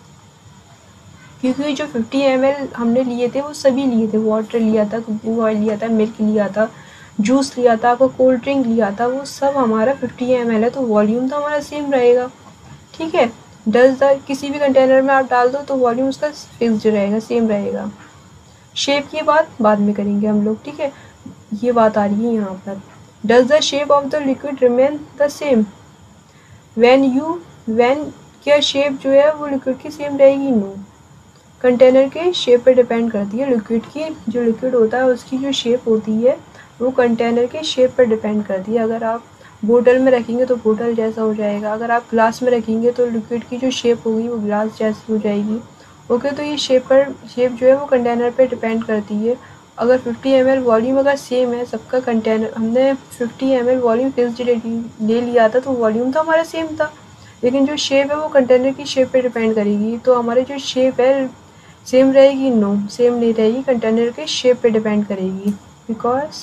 क्योंकि जो फिफ्टी एम एल हमने लिए थे वो सभी लिए थे। वाटर लिया था, कुकिंग ऑयल लिया था, मिल्क लिया था, जूस लिया था, आपको कोल्ड ड्रिंक लिया था, वो सब हमारा फिफ्टी एम एल है, तो वॉल्यूम तो हमारा सेम रहेगा। ठीक है, डज द किसी भी कंटेनर में आप डाल दो तो वॉल्यूम उसका फिक्स्ड रहेगा, सेम रहेगा। शेप की बात बाद में करेंगे हम लोग। ठीक है, ये बात आ रही है यहाँ पर। Does the shape of the liquid remain the same when you when क्या शेप जो है वो लिक्विड की सेम रहेगी। नो, कंटेनर के शेप पे डिपेंड करती है। लिक्विड की जो लिक्विड होता है उसकी जो शेप होती है वो कंटेनर के शेप पर डिपेंड करती है। अगर आप बोतल में रखेंगे तो बोतल जैसा हो जाएगा, अगर आप ग्लास में रखेंगे तो लिक्विड की जो शेप होगी वो ग्लास जैसी हो जाएगी। ओके, तो ये शेप पर शेप जो है वो कंटेनर पे डिपेंड करती है। अगर फिफ्टी एम एल वॉल्यूम अगर सेम है सबका, कंटेनर हमने fifty M L volume fixed ले लिया था तो वॉल्यूम तो हमारा सेम था, लेकिन जो शेप है वो कंटेनर की शेप पे डिपेंड करेगी। तो हमारी जो शेप है सेम रहेगी। नो, सेम नहीं रहेगी, कंटेनर के शेप पे डिपेंड करेगी। Because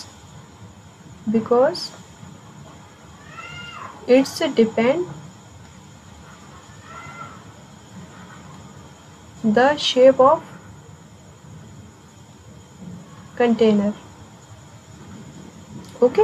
because it's depend the shape of container. Okay,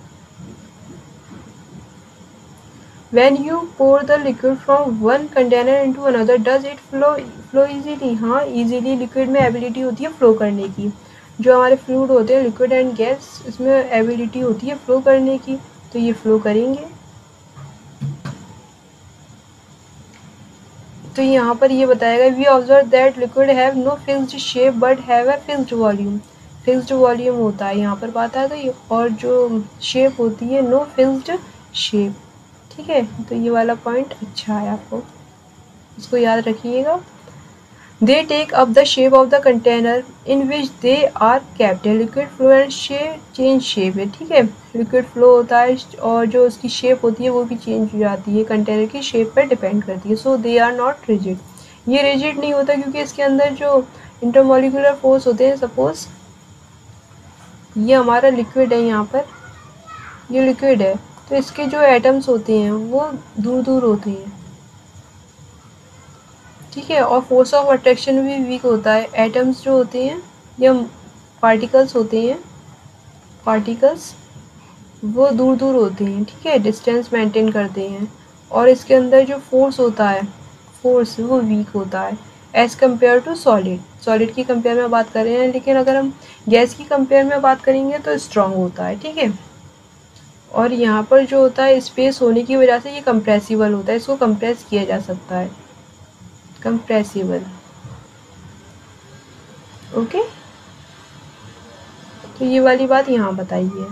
when you pour the liquid from one container into another does it flow flow easily। हाँ, easily liquid में ability होती है flow करने की। जो हमारे फ्लूइड होते हैं लिक्विड एंड गैस, इसमें एबिलिटी होती है फ्लो करने की, तो ये फ्लो करेंगे। तो यहाँ पर ये बताया गया we observe that liquid have no fixed shape but have a fixed volume. Fixed volume होता है, यहाँ पर बात आ गई, और जो शेप होती है नो फिक्स्ड शेप। ठीक है, तो ये वाला पॉइंट अच्छा है, आपको इसको याद रखिएगा। They take up the shape of the container in which they are kept. Liquid flow and shape change shape है। ठीक है, लिक्विड फ्लो होता है और जो उसकी शेप होती है वो भी चेंज हो जाती है, कंटेनर की शेप पर डिपेंड करती है। So they are not rigid. ये रिजिड नहीं होता क्योंकि इसके अंदर जो इंटरमोलिकुलर फोर्स होते हैं, सपोज ये हमारा लिक्विड है, यहाँ पर ये लिक्विड है, तो इसके जो एटम्स होते हैं वो दूर दूर होते हैं। ठीक है, और फोर्स ऑफ अट्रैक्शन भी वीक होता है। एटम्स जो होते हैं या पार्टिकल्स होते हैं, पार्टिकल्स वो दूर दूर होते हैं, ठीक है, डिस्टेंस मेंटेन करते हैं। और इसके अंदर जो फोर्स होता है, फोर्स वो वीक होता है as compare to solid. Solid की कंपेयर में बात कर रहे हैं, लेकिन अगर हम गैस की कंपेयर में बात करेंगे तो स्ट्रांग होता है, ठीक है। और यहाँ पर जो होता है स्पेस होने की वजह से ये कंप्रेसिबल होता है, इसको कंप्रेस किया जा सकता है, कंप्रेसिबल। ओके, तो ये वाली बात यहाँ बताई है।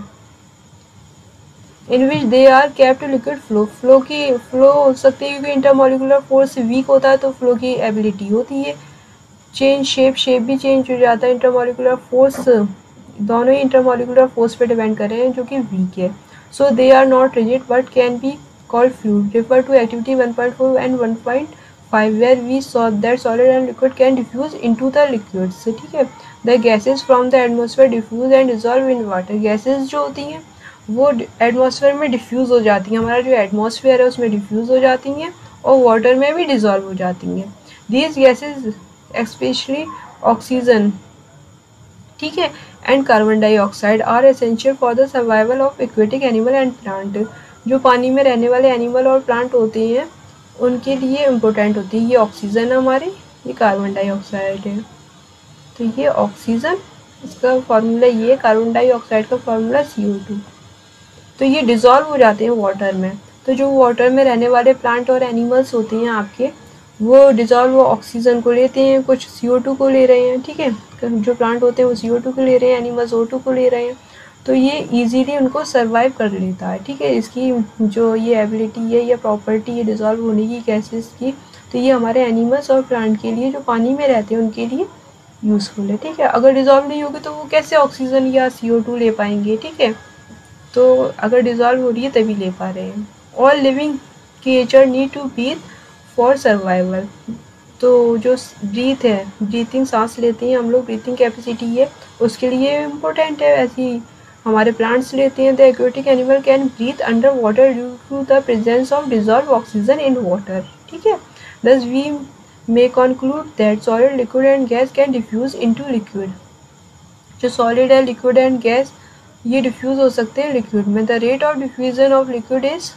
In which they are kept liquid flow, flow की फ्लो हो सकती है क्योंकि इंटरमोलिकुलर फोर्स वीक होता है तो फ्लो की एबिलिटी होती है। चेंज शेप, शेप भी चेंज हो जाता है, इंटरमोलिकुलर फोर्स, दोनों ही इंटरमोलिकुलर फोर्स पे डिपेंड कर रहे हैं जो कि वीक है। So they are not rigid but can be called fluid. Refer to activity one point four and one point five where we saw that solid and liquid can diffuse into the liquids, ठीक है। The gases from the atmosphere diffuse and dissolve in water. Gases जो होती हैं वो atmosphere में diffuse हो जाती हैं, हमारा जो एटमॉस्फेयर है उसमें डिफ्यूज़ हो जाती हैं और वाटर में भी डिज़ोल्व हो जाती हैं। दीज गैसेज स्पेशली ऑक्सीजन, ठीक है, and carbon dioxide are essential for the survival of aquatic animal and plant. जो पानी में रहने वाले एनिमल और प्लांट होते हैं उनके लिए इम्पोर्टेंट होती है। ये ऑक्सीजन है हमारी, ये कार्बन डाइऑक्साइड है। तो ये ऑक्सीजन, इसका फार्मूला ये, कार्बन डाइऑक्साइड का फार्मूला सी ओ टू। तो ये डिज़ोल्व हो जाते हैं वाटर में। तो जो वाटर में रहने वाले प्लांट और एनिमल्स होते हैं आपके, वो डिज़ोल्व ऑक्सीजन को लेते हैं, कुछ सी ओ टू को ले रहे हैं, ठीक है। जो प्लांट होते हैं वो सी ओ टू को ले रहे हैं, एनिमल्स ओ टू को ले रहे हैं। तो ये इजीली उनको सर्वाइव कर लेता है, ठीक है। इसकी जो ये एबिलिटी है या प्रॉपर्टी है डिज़ोल्व होने की गैसेस की, तो ये हमारे एनिमल्स और प्लांट के लिए जो पानी में रहते हैं उनके लिए यूज़फुल है, ठीक है। अगर डिज़ोल्व नहीं होगी तो वो कैसे ऑक्सीजन या सी ओ टू ले पाएंगे, ठीक है। तो अगर डिज़ोल्व हो रही है तभी ले पा रहे हैं। All living creature need to breathe for survival. तो जो ब्रीथ है, ब्रीथिंग सांस लेते हैं हम लोग, ब्रीथिंग कैपेसिटी है उसके लिए इम्पोर्टेंट है। ऐसे ही हमारे प्लांट्स लेते हैं। The aquatic animal can breathe under water due to the presence of dissolve oxygen in water, ठीक है। Thus we may conclude that solid, liquid and gas can diffuse into liquid. जो solid है, liquid and gas, ये diffuse हो सकते हैं liquid में। The rate of diffusion of liquid is,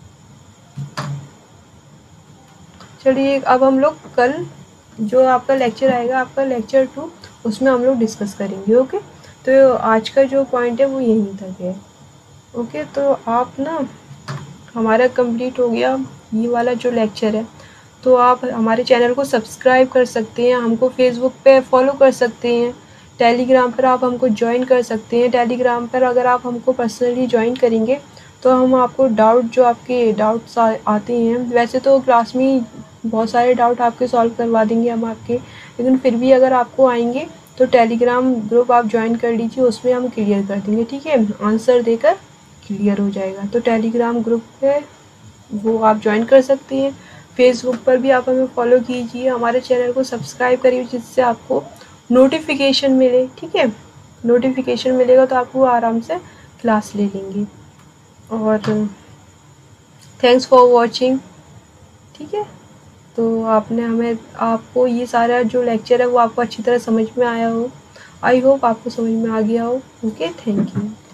चलिए अब हम लोग कल जो आपका लेक्चर आएगा, आपका लेक्चर टू, उसमें हम लोग डिस्कस करेंगे। ओके, तो आज का जो पॉइंट है वो यहीं तक है। ओके, तो आप ना, हमारा कंप्लीट हो गया ये वाला जो लेक्चर है। तो आप हमारे चैनल को सब्सक्राइब कर सकते हैं, हमको फेसबुक पे फॉलो कर सकते हैं, टेलीग्राम पर आप हमको ज्वाइन कर सकते हैं। टेलीग्राम पर अगर आप हमको पर्सनली ज्वाइन करेंगे तो हम आपको डाउट, जो आपके डाउट्स आ, आते हैं, वैसे तो क्लास में बहुत सारे डाउट आपके सॉल्व करवा देंगे हम आपके, लेकिन फिर भी अगर आपको आएंगे तो टेलीग्राम ग्रुप आप ज्वाइन कर लीजिए, उसमें हम क्लियर कर देंगे, ठीक है। आंसर देकर क्लियर हो जाएगा। तो टेलीग्राम ग्रुप है वो आप ज्वाइन कर सकते हैं। फेसबुक पर भी आप हमें फॉलो कीजिए, हमारे चैनल को सब्सक्राइब करिए जिससे आपको नोटिफिकेशन मिले, ठीक है। नोटिफिकेशन मिलेगा तो आप वो आराम से क्लास ले लेंगे। और थैंक्स फॉर वॉचिंग, ठीक है। तो आपने हमें, आपको ये सारा जो लेक्चर है वो आपको अच्छी तरह समझ में आया हो। आई होप आपको समझ में आ गया हो। Okay, thank you.